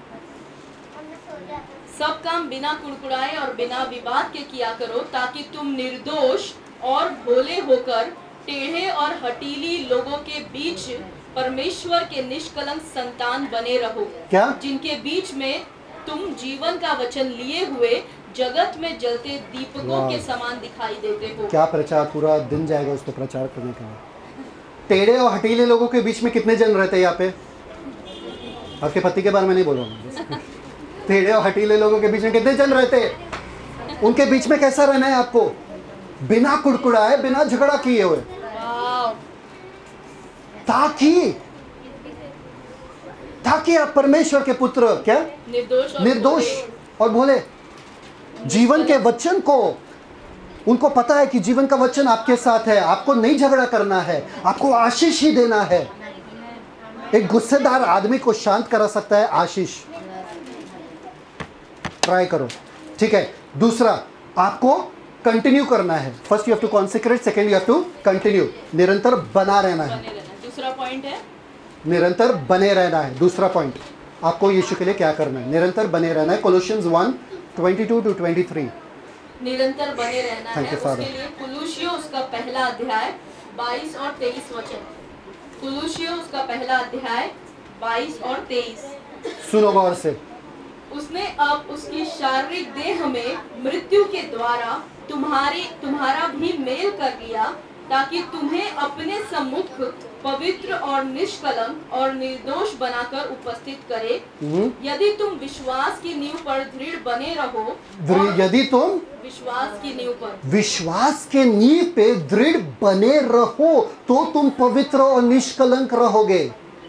सब काम बिना कुड़कुड़ाए और बिना विवाद के किया करो, ताकि तुम निर्दोष और भोले होकर टेढ़े और हठीली लोगों के बीच परमेश्वर के निष्कलंक संतान बने रहो। क्या? जिनके बीच में तुम जीवन का वचन लिए हुए जगत में जलते दीपकों के समान दिखाई देते हो। क्या प्रचार, पूरा दिन जाएगा उस पर प्रचार करने के लिए। टेढ़े और हठीले लोगों के बीच में कितने जन रहते हैं यहाँ पे? आपके पति के बारे में नहीं बोल रहा हूँ। टेढ़े और हठीले लोगों के बीच में कितने जन रहते हैं? उनके बीच में कैसा रहना है आपको? बिना कुड़कुड़ाए, बिना झगड़ा किए हुए, ताकि आप परमेश्वर के पुत्र क्या निर्दोष और भोले जीवन के वचन को, उनको पता है कि जीवन का वचन आपके साथ है, आपको नहीं झगड़ा करना है, आपको आशीष ही देना है। एक गुस्सेदार आदमी को शांत करा सकता है आशीष। ट्राई करो, ठीक है। दूसरा, आपको कंटिन्यू करना है। First you have to consecrate, second you have to continue, निरंतर बना रहना है। दूसरा पॉइंट है निरंतर बने रहना है। दूसरा पॉइंट, आपको यीशु के लिए क्या करना है? निरंतर बने रहना है। कोलोसियंस 1:22-23 निरंतर बने रहना है। you, Father. उसके लिए कुलुसियों उसका पहला अध्याय 22 और 23 वचन। कुलुसियों उसका पहला अध्याय 22 और 23। सुनो गौर से। उसने अब उसकी शारीरिक देह में मृत्यु के द्वारा तुम्हारा भी मेल कर लिया, ताकि तुम्हें अपने सम्मुख पवित्र और निष्कलंक और निर्दोष बनाकर उपस्थित करे। यदि तुम विश्वास की नींव पर दृढ़ बने रहो, यदि तुम विश्वास की नींव पे दृढ़ बने रहो तो तुम पवित्र और निष्कलंक रहोगे।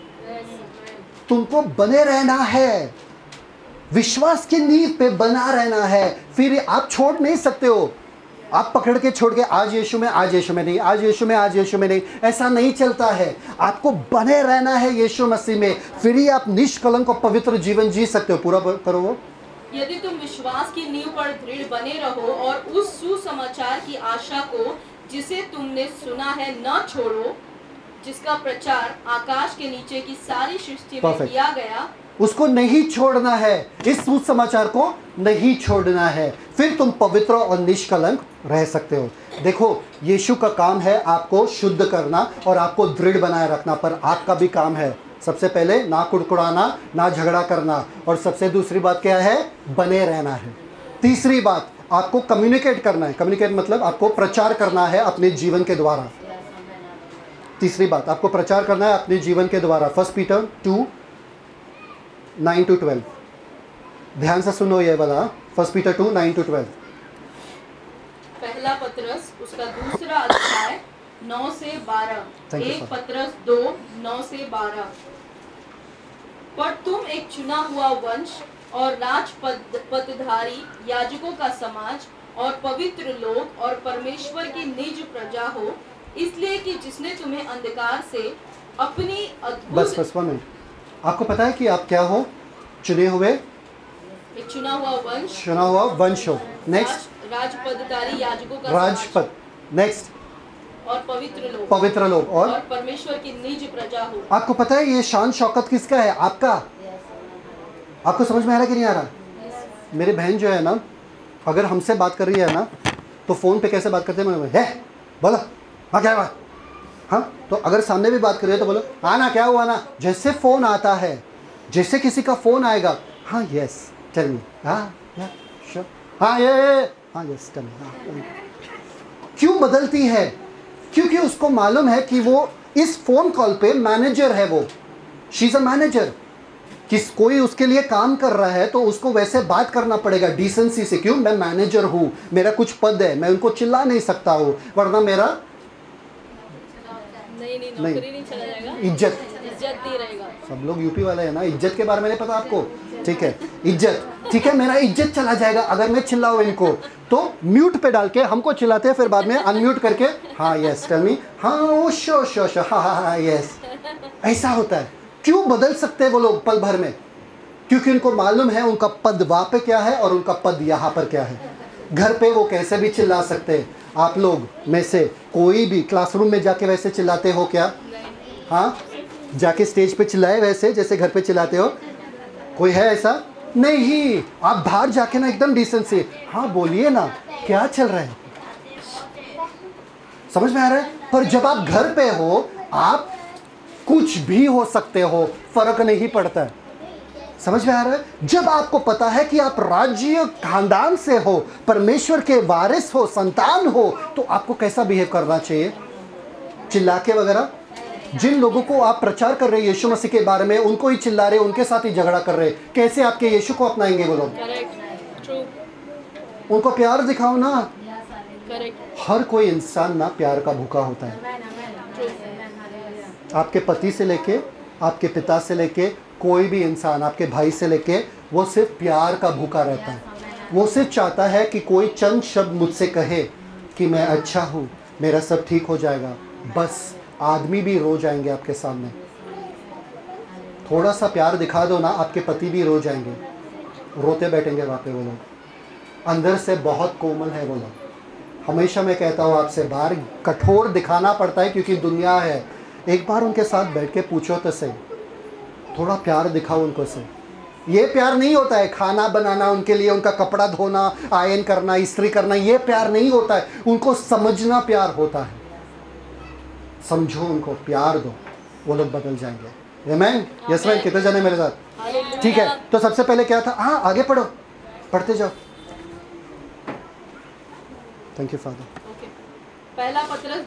तुमको बने रहना है, विश्वास की नींव पे बना रहना है। फिर आप छोड़ नहीं सकते हो, आप पकड़ के छोड़ के आज यीशु में, आज यीशु में नहीं, आज यीशु में, आज यीशु में नहीं, ऐसा नहीं चलता है। आपको बने रहना है यीशु मसीह में, फिर ही आप निष्कलंक और पवित्र जीवन जी सकते हो। पूरा करो वो। यदि तुम विश्वास की नींव पर दृढ़ बने रहो और उस सुसमाचार की आशा को जिसे तुमने सुना है न छोड़ो, जिसका प्रचार आकाश के नीचे की सारी सृष्टि में किया गया, उसको नहीं छोड़ना है, इस सुसमाचार को नहीं छोड़ना है, फिर तुम पवित्र और निष्कलंक रह सकते हो। देखो, यीशु का काम है आपको शुद्ध करना और आपको दृढ़ बनाए रखना, पर आपका भी काम है सबसे पहले ना कुड़कुड़ाना, ना झगड़ा करना, और सबसे दूसरी बात क्या है? बने रहना है। तीसरी बात, आपको कम्युनिकेट करना है। कम्युनिकेट मतलब आपको प्रचार करना है अपने जीवन के द्वारा। तीसरी बात, आपको प्रचार करना है अपने जीवन के द्वारा। 1 पीटर 2:9-12, ध्यान से सुनो ये वाला। 1 पीटर 2:9-12। पहला पत्रस उसका दूसरा अध्याय 9 से 12। 1 पत्रस 2:9 से 12। पर तुम एक चुना हुआ वंश और राजपदधारी याजकों का समाज और पवित्र लोग और परमेश्वर की निज प्रजा हो, इसलिए कि जिसने तुम्हें अंधकार से अपनी अद्भुत बस 1 मिनट। आपको पता है कि आप क्या हो? चुने हुए, एक चुना हुआ वंश हो। नेक्स्ट, राजपदधारी याजकों का राजपद। नेक्स्ट, और पवित्र लोग और परमेश्वर की निज प्रजा हो। आपको पता है ये शान शौकत किसका है? आपका। आपको समझ में आ रहा है कि नहीं आ रहा? मेरी बहन जो है ना, अगर हमसे बात कर रही है ना, तो फ़ोन पे कैसे बात करते हैं? है बोलो, हाँ क्या बात, हाँ। तो अगर सामने भी बात कर रही है तो बोलो, हाँ ना, क्या हुआ ना। जैसे फ़ोन आता है, जैसे किसी का फ़ोन आएगा, हाँ यस टेल मी, हाँ श्योर, हाँ ये हाँ यस टेल मी, हाँ। क्यों बदलती है? क्योंकि उसको मालूम है कि वो इस फ़ोन कॉल पे मैनेजर है, वो शी इज़ अ मैनेजर। किस कोई उसके लिए काम कर रहा है तो उसको वैसे बात करना पड़ेगा डिसेंसी से। क्यों? मैं मैनेजर हूँ, मेरा कुछ पद है, मैं उनको चिल्ला नहीं सकता हूँ, वरना मेरा नौकरी नहीं चला जाएगा, इज्जत नहीं रहेगा। सब लोग यूपी वाले हैं ना, इज्जत के बारे में नहीं पता आपको? ठीक है, इज्जत, ठीक है, मेरा इज्जत चला जाएगा अगर मैं चिल्लाऊँ इनको। तो म्यूट पे डाल के हमको चिल्लाते हैं, फिर बाद में अनम्यूट करके हाँ यस टेल मी, हाँ ओ शो शो शो, हाँ हाँ हाँ यस। ऐसा होता है। क्यों बदल सकते हैं वो लोग पल भर में? क्योंकि उनको मालूम है उनका पद वहाँ पे क्या है और उनका पद यहाँ पर क्या है। घर पे वो कैसे भी चिल्ला सकते हैं। आप लोग में से कोई भी क्लासरूम में जाके वैसे चिल्लाते हो क्या? हाँ, जाके स्टेज पे चिल्लाए वैसे जैसे घर पे चिल्लाते हो? कोई है ऐसा? नहीं। आप बाहर जाके ना एकदम डिसेंट से हाँ बोलिए ना, क्या चल रहा है, समझ में आ रहा है? पर जब आप घर पे हो, आप कुछ भी हो सकते हो, फर्क नहीं पड़ता है। समझ में आ रहा है? जब आपको पता है कि आप राज्य खानदान से हो, परमेश्वर के वारिस हो, संतान हो, तो आपको कैसा बिहेव करना चाहिए? चिल्ला के वगैरह? जिन लोगों को आप प्रचार कर रहे हैं यीशु मसीह के बारे में, उनको ही चिल्ला रहे, उनके साथ ही झगड़ा कर रहे, कैसे आपके यीशु को अपनाएंगे वो लोग? उनको प्यार दिखाओ ना। हर कोई इंसान ना प्यार का भूखा होता है। आपके पति से लेके, आपके पिता से लेके, कोई भी इंसान, आपके भाई से लेके, वो सिर्फ प्यार का भूखा रहता है। वो सिर्फ चाहता है कि कोई चंद शब्द मुझसे कहे कि मैं अच्छा हूँ, मेरा सब ठीक हो जाएगा। बस आदमी भी रो जाएंगे आपके सामने। थोड़ा सा प्यार दिखा दो ना, आपके पति भी रो जाएंगे, रोते बैठेंगे वहाँ पे वो लोग। अंदर से बहुत कोमल है वो लोग। हमेशा मैं कहता हूँ आपसे, बाहर कठोर दिखाना पड़ता है क्योंकि दुनिया है। एक बार उनके साथ बैठ के पूछो तो सही, थोड़ा प्यार दिखाओ उनको से। ये प्यार नहीं होता है खाना बनाना उनके लिए, उनका कपड़ा धोना, आयरन करना, इस्त्री करना, ये प्यार नहीं होता है। उनको समझना प्यार होता है। समझो उनको, प्यार दो, वो लोग बदल जाएंगे। आमीन? Yes man? कितने जने मेरे साथ? ठीक है, तो सबसे पहले क्या था? हाँ आगे पढ़ो, पढ़ते जाओ। Thank you father. ओके, पहला पत्रस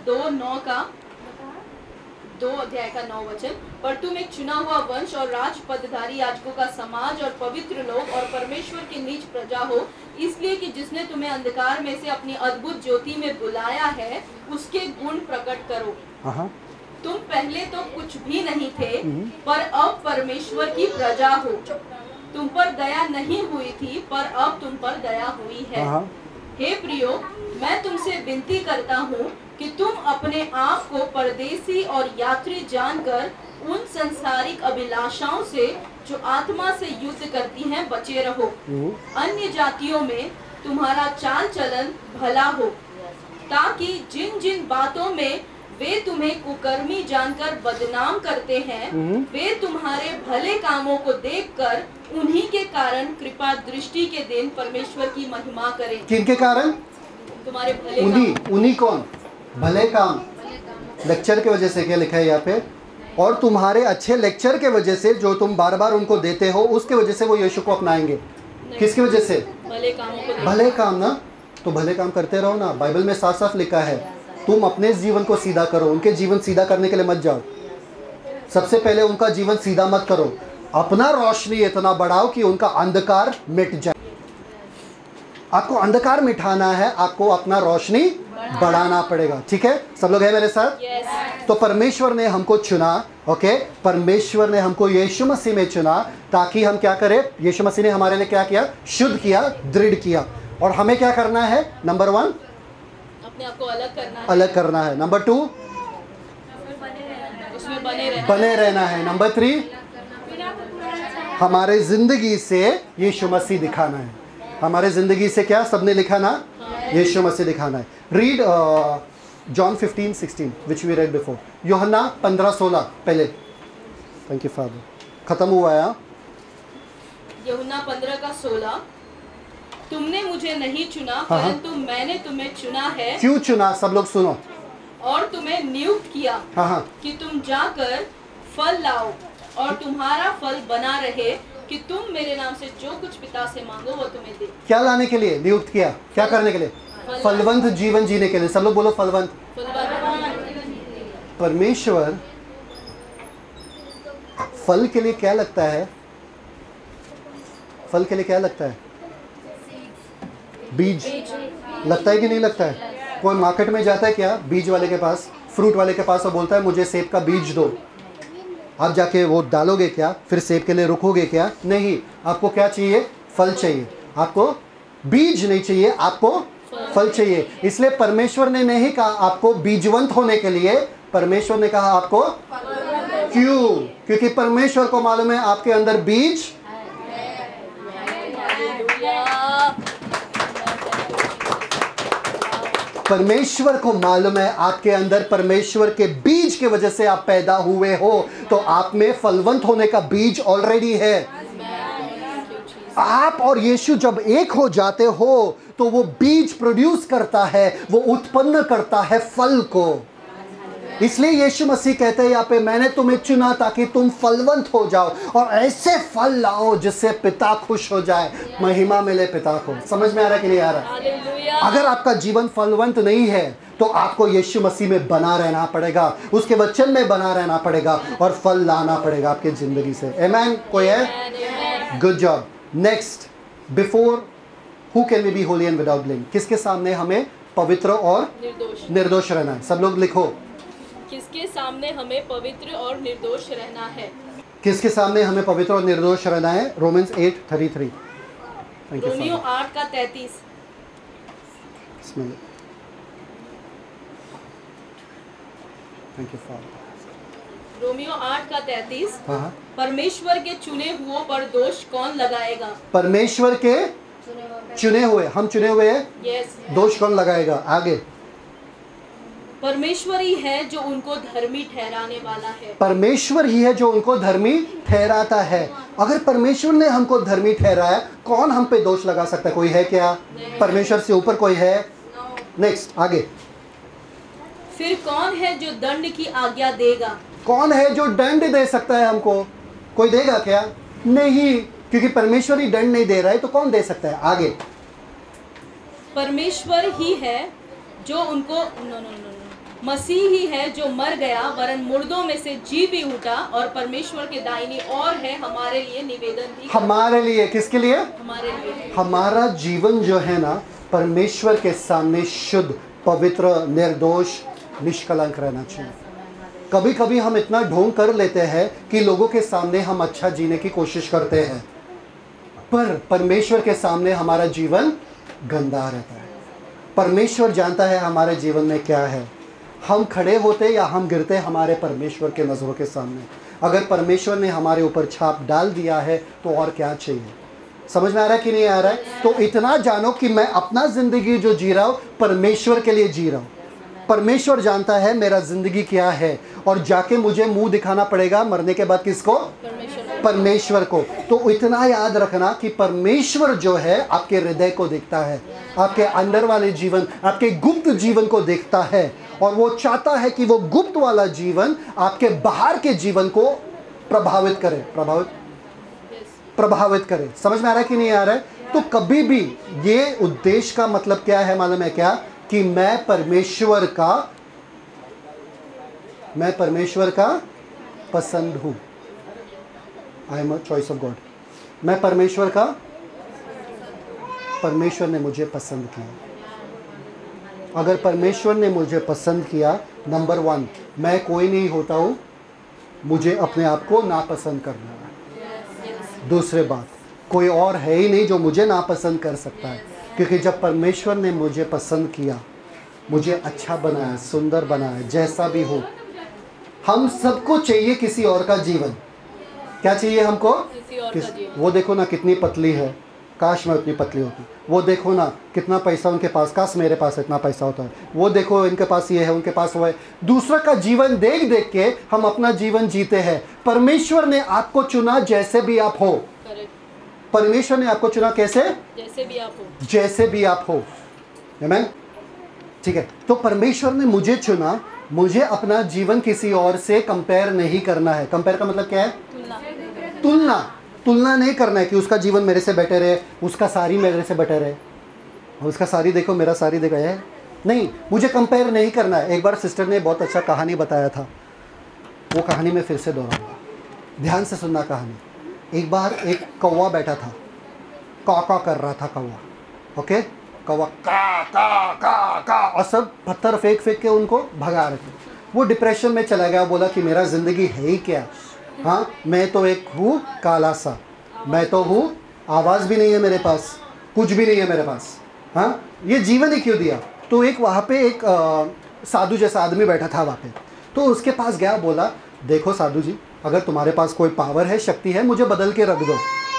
2 अध्याय का 9 वचन। पर तुम एक चुना हुआ वंश और राज पदधारी याजकों का समाज और पवित्र लोग और परमेश्वर की नीच प्रजा हो, इसलिए कि जिसने तुम्हें अंधकार में से अपनी अद्भुत ज्योति में बुलाया है उसके गुण प्रकट करो। हाँ, तुम पहले तो कुछ भी नहीं थे, पर अब परमेश्वर की प्रजा हो। तुम पर दया नहीं हुई थी, पर अब तुम पर दया हुई है। हाँ, हे प्रियो, मैं तुमसे विनती करता हूँ कि तुम अपने आप को परदेसी और यात्री जानकर उन संसारिक अभिलाषाओं से जो आत्मा से युद्ध करती हैं बचे रहो। अन्य जातियों में तुम्हारा चाल चलन भला हो, ताकि जिन जिन बातों में वे तुम्हें कुकर्मी जानकर बदनाम करते हैं, वे तुम्हारे भले कामों को देखकर उन्हीं के कारण कृपा दृष्टि के दिन परमेश्वर की महिमा करें। किनके कारण? तुम्हारे भले उन्हीं कौन? भले काम। लेक्चर की वजह से क्या लिखा है यहाँ पे? और तुम्हारे अच्छे लेक्चर के वजह से जो तुम बार बार उनको देते हो, उसके वजह से वो यीशु को अपनाएंगे। किसकी वजह से? भले कामों को। भले काम ना, तो भले काम करते रहो ना। बाइबल में साफ साफ लिखा है, तुम अपने जीवन को सीधा करो, उनके जीवन सीधा करने के लिए मत जाओ। सबसे पहले उनका जीवन सीधा मत करो, अपना रोशनी इतना बढ़ाओ कि उनका अंधकार मिट जाए। आपको अंधकार मिटाना है, आपको अपना रोशनी बढ़ाना पड़ेगा। ठीक है, सब लोग हैं मेरे साथ? yes. तो परमेश्वर ने हमको चुना, ओके, परमेश्वर ने हमको यीशु मसीह में चुना ताकि हम क्या करें? यीशु मसीह ने हमारे लिए क्या किया? शुद्ध किया, दृढ़ किया। और हमें क्या करना है? नंबर 1, अपने आप को अलग करना है। नंबर 2, उसमें बने रहना है। नंबर 3, हमारे जिंदगी से यीशु मसीह दिखाना है। हमारे जिंदगी से क्या? सबने लिखा ना, यीशु मसीह दिखाना है। Read John 15:16 which we read before. यूहन्ना 15:16 पहले। Thank you father. खत्म हुआ है। यूहन्ना 15:16। तुमने मुझे नहीं चुना, हाँ, परंतु मैंने तुम्हें चुना है। क्यों चुना? सब लोग सुनो। और तुम्हें नियुक्त किया हाँ, कि तुम जाकर फल लाओ और तुम्हारा फल बना रहे, कि तुम मेरे नाम से जो कुछ पिता से मांगो वो तुम्हें दे। क्या लाने के लिए नियुक्त किया? क्या करने के लिए? फलवंत जीवन जीने के लिए। सब लोग बोलो फलवंत। परमेश्वर फल के लिए क्या लगता है? फल के लिए क्या लगता है? बीज लगता है कि नहीं लगता है? कोई मार्केट में जाता है क्या बीज वाले के पास, फ्रूट वाले के पास, और बोलता है मुझे सेब का बीज दो? आप जाके वो डालोगे क्या? फिर सेब के लिए रुकोगे क्या? नहीं। आपको क्या चाहिए? फल चाहिए। आपको बीज नहीं चाहिए, आपको फल चाहिए। इसलिए परमेश्वर ने नहीं कहा आपको बीजवंत होने के लिए, परमेश्वर ने कहा आपको क्यों? क्योंकि परमेश्वर को मालूम है आपके अंदर बीज। परमेश्वर को मालूम है आपके अंदर परमेश्वर के बीज के वजह से आप पैदा हुए हो, तो आप में फलवंत होने का बीज ऑलरेडी है। आप और यीशु जब एक हो जाते हो तो वो बीज प्रोड्यूस करता है, वो उत्पन्न करता है फल को। इसलिए यीशु मसीह कहते हैं यहाँ पे, मैंने तुम्हें चुना ताकि तुम फलवंत हो जाओ और ऐसे फल लाओ जिससे पिता खुश हो जाए, महिमा मिले पिता को। समझ में आ रहा है कि नहीं आ रहा? अगर आपका जीवन फलवंत नहीं है तो आपको यीशु मसीह में बना रहना पड़ेगा, उसके वचन में बना रहना पड़ेगा और फल लाना पड़ेगा आपके जिंदगी से। आमेन। कोई है? Good job. Next, before who can we be holy and without blame? किसके सामने हमें पवित्र और निर्दोष रहना है? सब लोग लिखो। किसके सामने हमें पवित्र और निर्दोष रहना है? किसके सामने हमें पवित्र और निर्दोष रहना है? रोमन्स 8:33। रोमियो 8:33। Thank you father. रोमियो 8:33। हाँ, परमेश्वर के चुने हुओं पर दोष कौन लगाएगा? परमेश्वर के चुने हुए, हम चुने हुए हैं, यस। दोष कौन लगाएगा? आगे। परमेश्वर ही है जो उनको धर्मी ठहराने वाला है। परमेश्वर ही है जो उनको धर्मी ठहराता है। अगर परमेश्वर ने हमको धर्मी ठहराया, कौन हम पे दोष लगा सकता है? कोई है क्या? परमेश्वर से ऊपर कोई है? नेक्स्ट, आगे। फिर कौन है जो दंड की आज्ञा देगा? कौन है जो दंड दे सकता है हमको? कोई देगा क्या? नहीं, क्योंकि परमेश्वर ही दंड नहीं दे रहा है तो कौन दे सकता है? आगे। परमेश्वर ही है जो उनको मसीह ही है जो मर गया वरन मुर्दों में से जी भी उठा और परमेश्वर के दाहिनी ओर है, हमारे लिए निवेदन भी। हमारे लिए, किसके लिए? हमारे लिए। हमारा जीवन जो है ना परमेश्वर के सामने शुद्ध, पवित्र, निर्दोष, निष्कलंक रहना चाहिए। कभी कभी हम इतना ढोंग कर लेते हैं कि लोगों के सामने हम अच्छा जीने की कोशिश करते हैं, पर परमेश्वर के सामने हमारा जीवन गंदा रहता है। परमेश्वर जानता है हमारे जीवन में क्या है। हम खड़े होते या हम गिरते हमारे परमेश्वर के नज़रों के सामने। अगर परमेश्वर ने हमारे ऊपर छाप डाल दिया है तो और क्या चाहिए? समझ में आ रहा है कि नहीं आ रहा है? तो इतना जानो कि मैं अपना ज़िंदगी जो जी रहा हूँ परमेश्वर के लिए जी रहा हूँ। परमेश्वर जानता है मेरा ज़िंदगी क्या है, और जाके मुझे मुंह दिखाना पड़ेगा मरने के बाद किसको? परमेश्वर को। तो इतना याद रखना कि परमेश्वर जो है आपके हृदय को देखता है, आपके अंदर वाले जीवन, आपके गुप्त जीवन को देखता है, और वो चाहता है कि वो गुप्त वाला जीवन आपके बाहर के जीवन को प्रभावित करे, प्रभावित करे। समझ में आ रहा है कि नहीं आ रहा है? तो कभी भी ये उद्देश्य का मतलब क्या है मालूम है क्या? कि मैं परमेश्वर का पसंद हूं। I am a choice of God. मैं परमेश्वर ने मुझे पसंद किया। अगर परमेश्वर ने मुझे पसंद किया, नंबर 1, मैं कोई नहीं होता हूं, मुझे अपने आप को नापसंद करना है। दूसरी बात, कोई और है ही नहीं जो मुझे नापसंद कर सकता है, क्योंकि जब परमेश्वर ने मुझे पसंद किया, मुझे अच्छा बनाया, सुंदर बनाया, जैसा भी हो। हम सबको चाहिए किसी और का जीवन। क्या चाहिए हमको? वो देखो ना कितनी पतली है, काश मैं उतनी पतली होती। वो देखो ना कितना पैसा उनके पास, काश मेरे पास इतना पैसा होता है। वो देखो इनके पास ये है, उनके पास वो है। दूसरा का जीवन देख देख के हम अपना जीवन जीते हैं। परमेश्वर ने आपको चुना जैसे भी आप हो। परमेश्वर ने आपको चुना कैसे? जैसे भी आप हो। आमीन। ठीक है, तो परमेश्वर ने मुझे चुना, मुझे अपना जीवन किसी और से कंपेयर नहीं करना है। कंपेयर का मतलब क्या है? तुलना नहीं करना है कि उसका जीवन मेरे से बेटर है, उसका साड़ी मेरे से बेटर है, उसका साड़ी देखो मेरा साड़ी देखो है। नहीं, मुझे कंपेयर नहीं करना है। एक बार सिस्टर ने बहुत अच्छा कहानी बताया था, वो कहानी मैं फिर से दोहराऊंगा, ध्यान से सुनना कहानी। एक बार एक कौवा बैठा था, का कर रहा था कौवा। ओके, कौवा का और सब पत्थर फेंक के उनको भगा रहे थे। वो डिप्रेशन में चला गया, बोला कि मेरा ज़िंदगी है ही क्या? हाँ, मैं तो एक हूँ काला सा, मैं तो हूँ, आवाज़ भी नहीं है मेरे पास, कुछ भी नहीं है मेरे पास। हाँ, ये जीवन ही क्यों दिया? तो एक वहाँ पे एक साधु जैसा आदमी बैठा था वहाँ पे, तो उसके पास गया, बोला देखो साधु जी, अगर तुम्हारे पास कोई पावर है, शक्ति है, मुझे बदल के रख दो,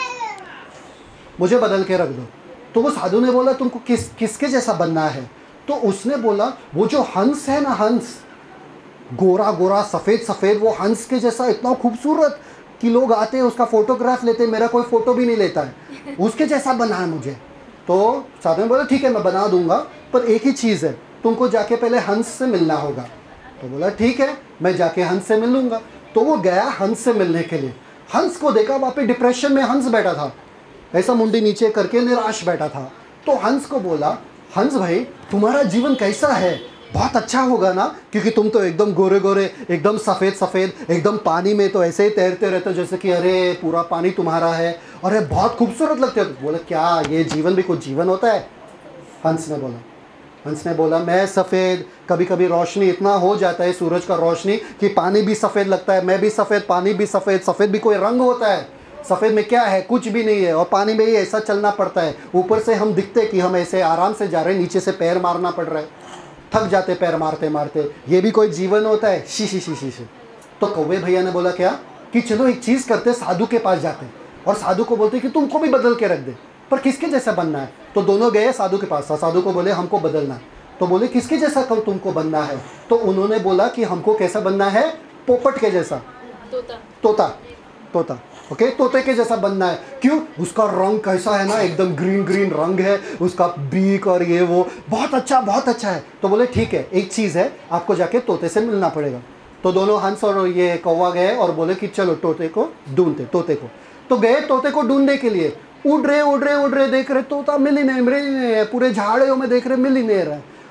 मुझे बदल के रख दो। तो वो साधु ने बोला तुमको किसके जैसा बनना है? तो उसने बोला वो जो हंस है ना, हंस, गोरा गोरा सफ़ेद सफ़ेद, वो हंस के जैसा इतना खूबसूरत कि लोग आते हैं उसका फ़ोटोग्राफ लेते हैं, मेरा कोई फ़ोटो भी नहीं लेता है, उसके जैसा बना है मुझे। तो साधु ने बोला ठीक है मैं बना दूंगा, पर एक ही चीज़ है, तुमको जाके पहले हंस से मिलना होगा। तो बोला ठीक है, मैं जाके हंस से मिल लूँगा। तो वो गया हंस से मिलने के लिए। हंस को देखा, वहाँ पे डिप्रेशन में हंस बैठा था, ऐसा मुंडी नीचे करके निराश बैठा था। तो हंस को बोला, हंस भाई तुम्हारा जीवन कैसा है? बहुत अच्छा होगा ना, क्योंकि तुम तो एकदम गोरे गोरे, एकदम सफ़ेद सफ़ेद, एकदम पानी में तो ऐसे ही तैरते रहते हो जैसे कि अरे पूरा पानी तुम्हारा है, अरे बहुत खूबसूरत लगते हो। बोला क्या ये जीवन भी कुछ जीवन होता है? हंस ने बोला मैं सफ़ेद, कभी कभी रोशनी इतना हो जाता है सूरज का रोशनी कि पानी भी सफ़ेद लगता है, मैं भी सफ़ेद, पानी भी सफ़ेद, सफ़ेद भी कोई रंग होता है? सफ़ेद में क्या है? कुछ भी नहीं है। और पानी में ही ऐसा चलना पड़ता है, ऊपर से हम दिखते कि हम ऐसे आराम से जा रहे हैं, नीचे से पैर मारना पड़ रहा है, थक जाते पैर मारते मारते। ये भी कोई जीवन होता है? शी। तो कौवे भैया ने बोला क्या कि चलो एक चीज़ करते, साधु के पास जाते और साधु को बोलते कि तुमको भी बदल के रख दे, पर किसके जैसा बनना है? तो दोनों गए साधु के पास, साधु को बोले हमको बदलना है। तो बोले किसके जैसा कल तुमको बनना है? तो उन्होंने बोला कि हमको कैसा बनना है? पोपट के जैसा, तोता। ओके, तोते के जैसा बनना है। क्यों? उसका रंग कैसा है ना, एकदम ग्रीन रंग है, उसका बीक और ये वो बहुत अच्छा है। तो बोले ठीक है, एक चीज़ है, आपको जाके तोते से मिलना पड़ेगा। तो दोनों हंस और ये कौवा गए और बोले कि चलो तोते को ढूंढते। तो गए तोते को ढूंढने के लिए, उड़ रहे देख रहे, तोता मिल ही नहीं, पूरे झाड़ियों में देख रहे, मिल ही नहीं रहा है।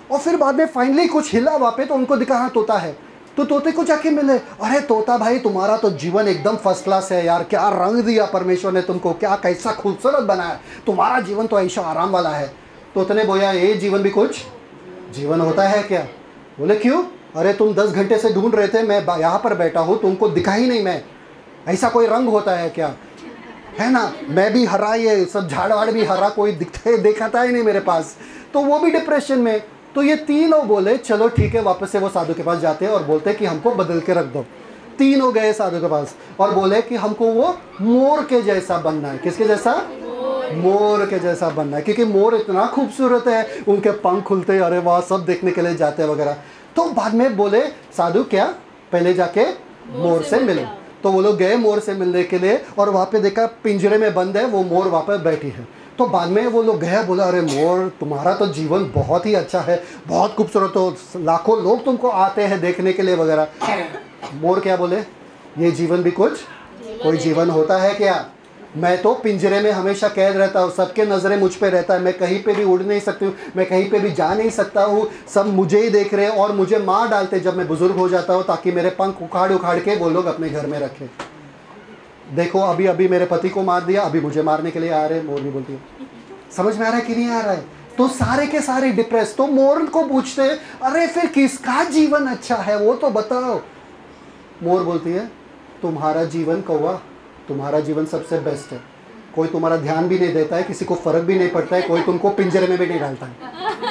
और फिर बाद में फाइनली कुछ हिला वहाँ पे, तो उनको दिखा हाँ तोता है। तो तोते को जाके मिले, अरे तोता भाई तुम्हारा तो जीवन एकदम फर्स्ट क्लास है यार, क्या रंग दिया परमेश्वर ने तुमको, क्या कैसा खूबसूरत बनाया, तुम्हारा जीवन तो ऐशो आराम वाला है। तोते ने बोला ये जीवन भी कुछ जीवन होता है क्या? बोले क्यों? अरे तुम 10 घंटे से ढूंढ रहे थे, मैं यहाँ पर बैठा हूँ, तुमको दिखा ही नहीं, मैं ऐसा कोई रंग होता है क्या? है ना, मैं भी हरा, ये सब झाड़ वाड़ भी हरा, कोई दिखाता ही नहीं मेरे पास। तो वो भी डिप्रेशन में। तो ये तीनों बोले चलो ठीक है, वापस से वो साधु के पास जाते हैं और बोलते हैं कि हमको बदल के रख दो। तीनों गए साधु के पास और बोले कि हमको वो मोर के जैसा बनना है। किसके जैसा? मोर के जैसा बनना है, क्योंकि मोर इतना खूबसूरत है, उनके पंख खुलते हैं, अरे वाह, सब देखने के लिए जाते हैं वगैरह। तो बाद में बोले साधु क्या पहले जाके मोर से मिलो। तो वो लोग गए मोर से मिलने के लिए और वहाँ पे देखा पिंजरे में बंद है, वो मोर वहाँ पे बैठी है। तो बाद में वो लोग गया, बोला अरे मोर तुम्हारा तो जीवन बहुत ही अच्छा है, बहुत खूबसूरत हो, लाखों लोग तुमको आते हैं देखने के लिए वगैरह। मोर क्या बोले, ये जीवन भी कुछ कोई जीवन होता है क्या? मैं तो पिंजरे में हमेशा कैद रहता हूँ, सबके नज़रें मुझ पे रहता है, मैं कहीं पे भी उड़ नहीं सकती हूँ, मैं कहीं पे भी जा नहीं सकता हूँ, सब मुझे ही देख रहे हैं और मुझे मार डालते जब मैं बुजुर्ग हो जाता हूँ, ताकि मेरे पंख उखाड़ उखाड़ के वो लोग अपने घर में रखें। देखो अभी अभी मेरे पति को मार दिया, अभी मुझे मारने के लिए आ रहे हैं, मोर भी बोलती है। समझ में आ रहा है कि नहीं आ रहा है? तो सारे के सारे डिप्रेस। तो मोर को पूछते हैं अरे फिर किसका जीवन अच्छा है वो तो बताओ। मोर बोलती है तुम्हारा जीवन कौवा, तुम्हारा जीवन सबसे बेस्ट है, कोई तुम्हारा ध्यान भी नहीं देता है, किसी को फर्क भी नहीं पड़ता है, कोई तुमको पिंजरे में भी नहीं डालता है।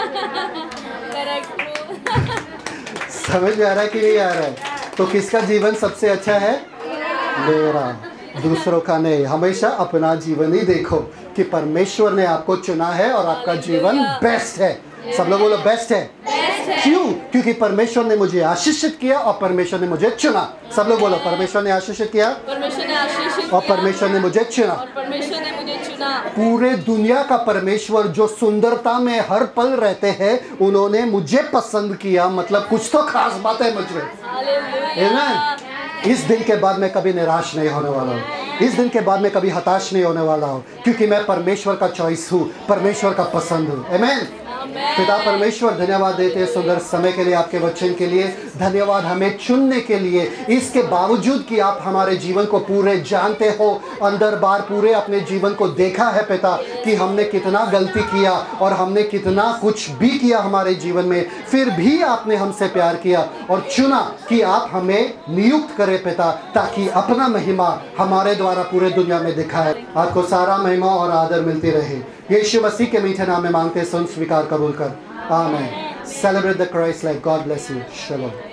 समझ में आ रहा है कि नहीं आ रहा है? तो किसका जीवन सबसे अच्छा है? मेरा, दूसरों का नहीं। हमेशा अपना जीवन ही देखो कि परमेश्वर ने आपको चुना है और आपका जीवन बेस्ट है। सब लोग बोलो बेस्ट है। क्यों? क्योंकि परमेश्वर ने मुझे आशीषित किया और परमेश्वर ने मुझे चुना। सब लोग बोलो परमेश्वर ने आशीषित किया और परमेश्वर ने मुझे चुना। पूरे दुनिया का परमेश्वर जो सुंदरता में हर पल रहते हैं, उन्होंने मुझे पसंद किया, मतलब कुछ तो खास बात है मुझ में। आमीन। इस दिन के बाद मैं कभी निराश नहीं होने वाला हूँ, इस दिन के बाद मैं कभी हताश नहीं होने वाला हूँ, क्योंकि मैं परमेश्वर का चॉइस हूँ, परमेश्वर का पसंद हूँ। आमीन। पिता परमेश्वर धन्यवाद देते हैं सुंदर समय के लिए, आपके वचन के लिए धन्यवाद, हमें चुनने के लिए, इसके बावजूद कि आप हमारे जीवन को पूरे जानते हो, अंदर बार पूरे अपने जीवन को देखा है पिता कि हमने कितना गलती किया और हमने कितना कुछ भी किया हमारे जीवन में, फिर भी आपने हमसे प्यार किया और चुना कि आप हमें नियुक्त करें पिता, ताकि अपना महिमा हमारे द्वारा पूरे दुनिया में दिखाए। आपको सारा महिमा और आदर मिलती रहे, यीशु मसीह के मीठे नाम में मांगते, सुन, स्वीकार, कबूल कर। आमीन। Celebrate the Christ life. God bless you. Shalom.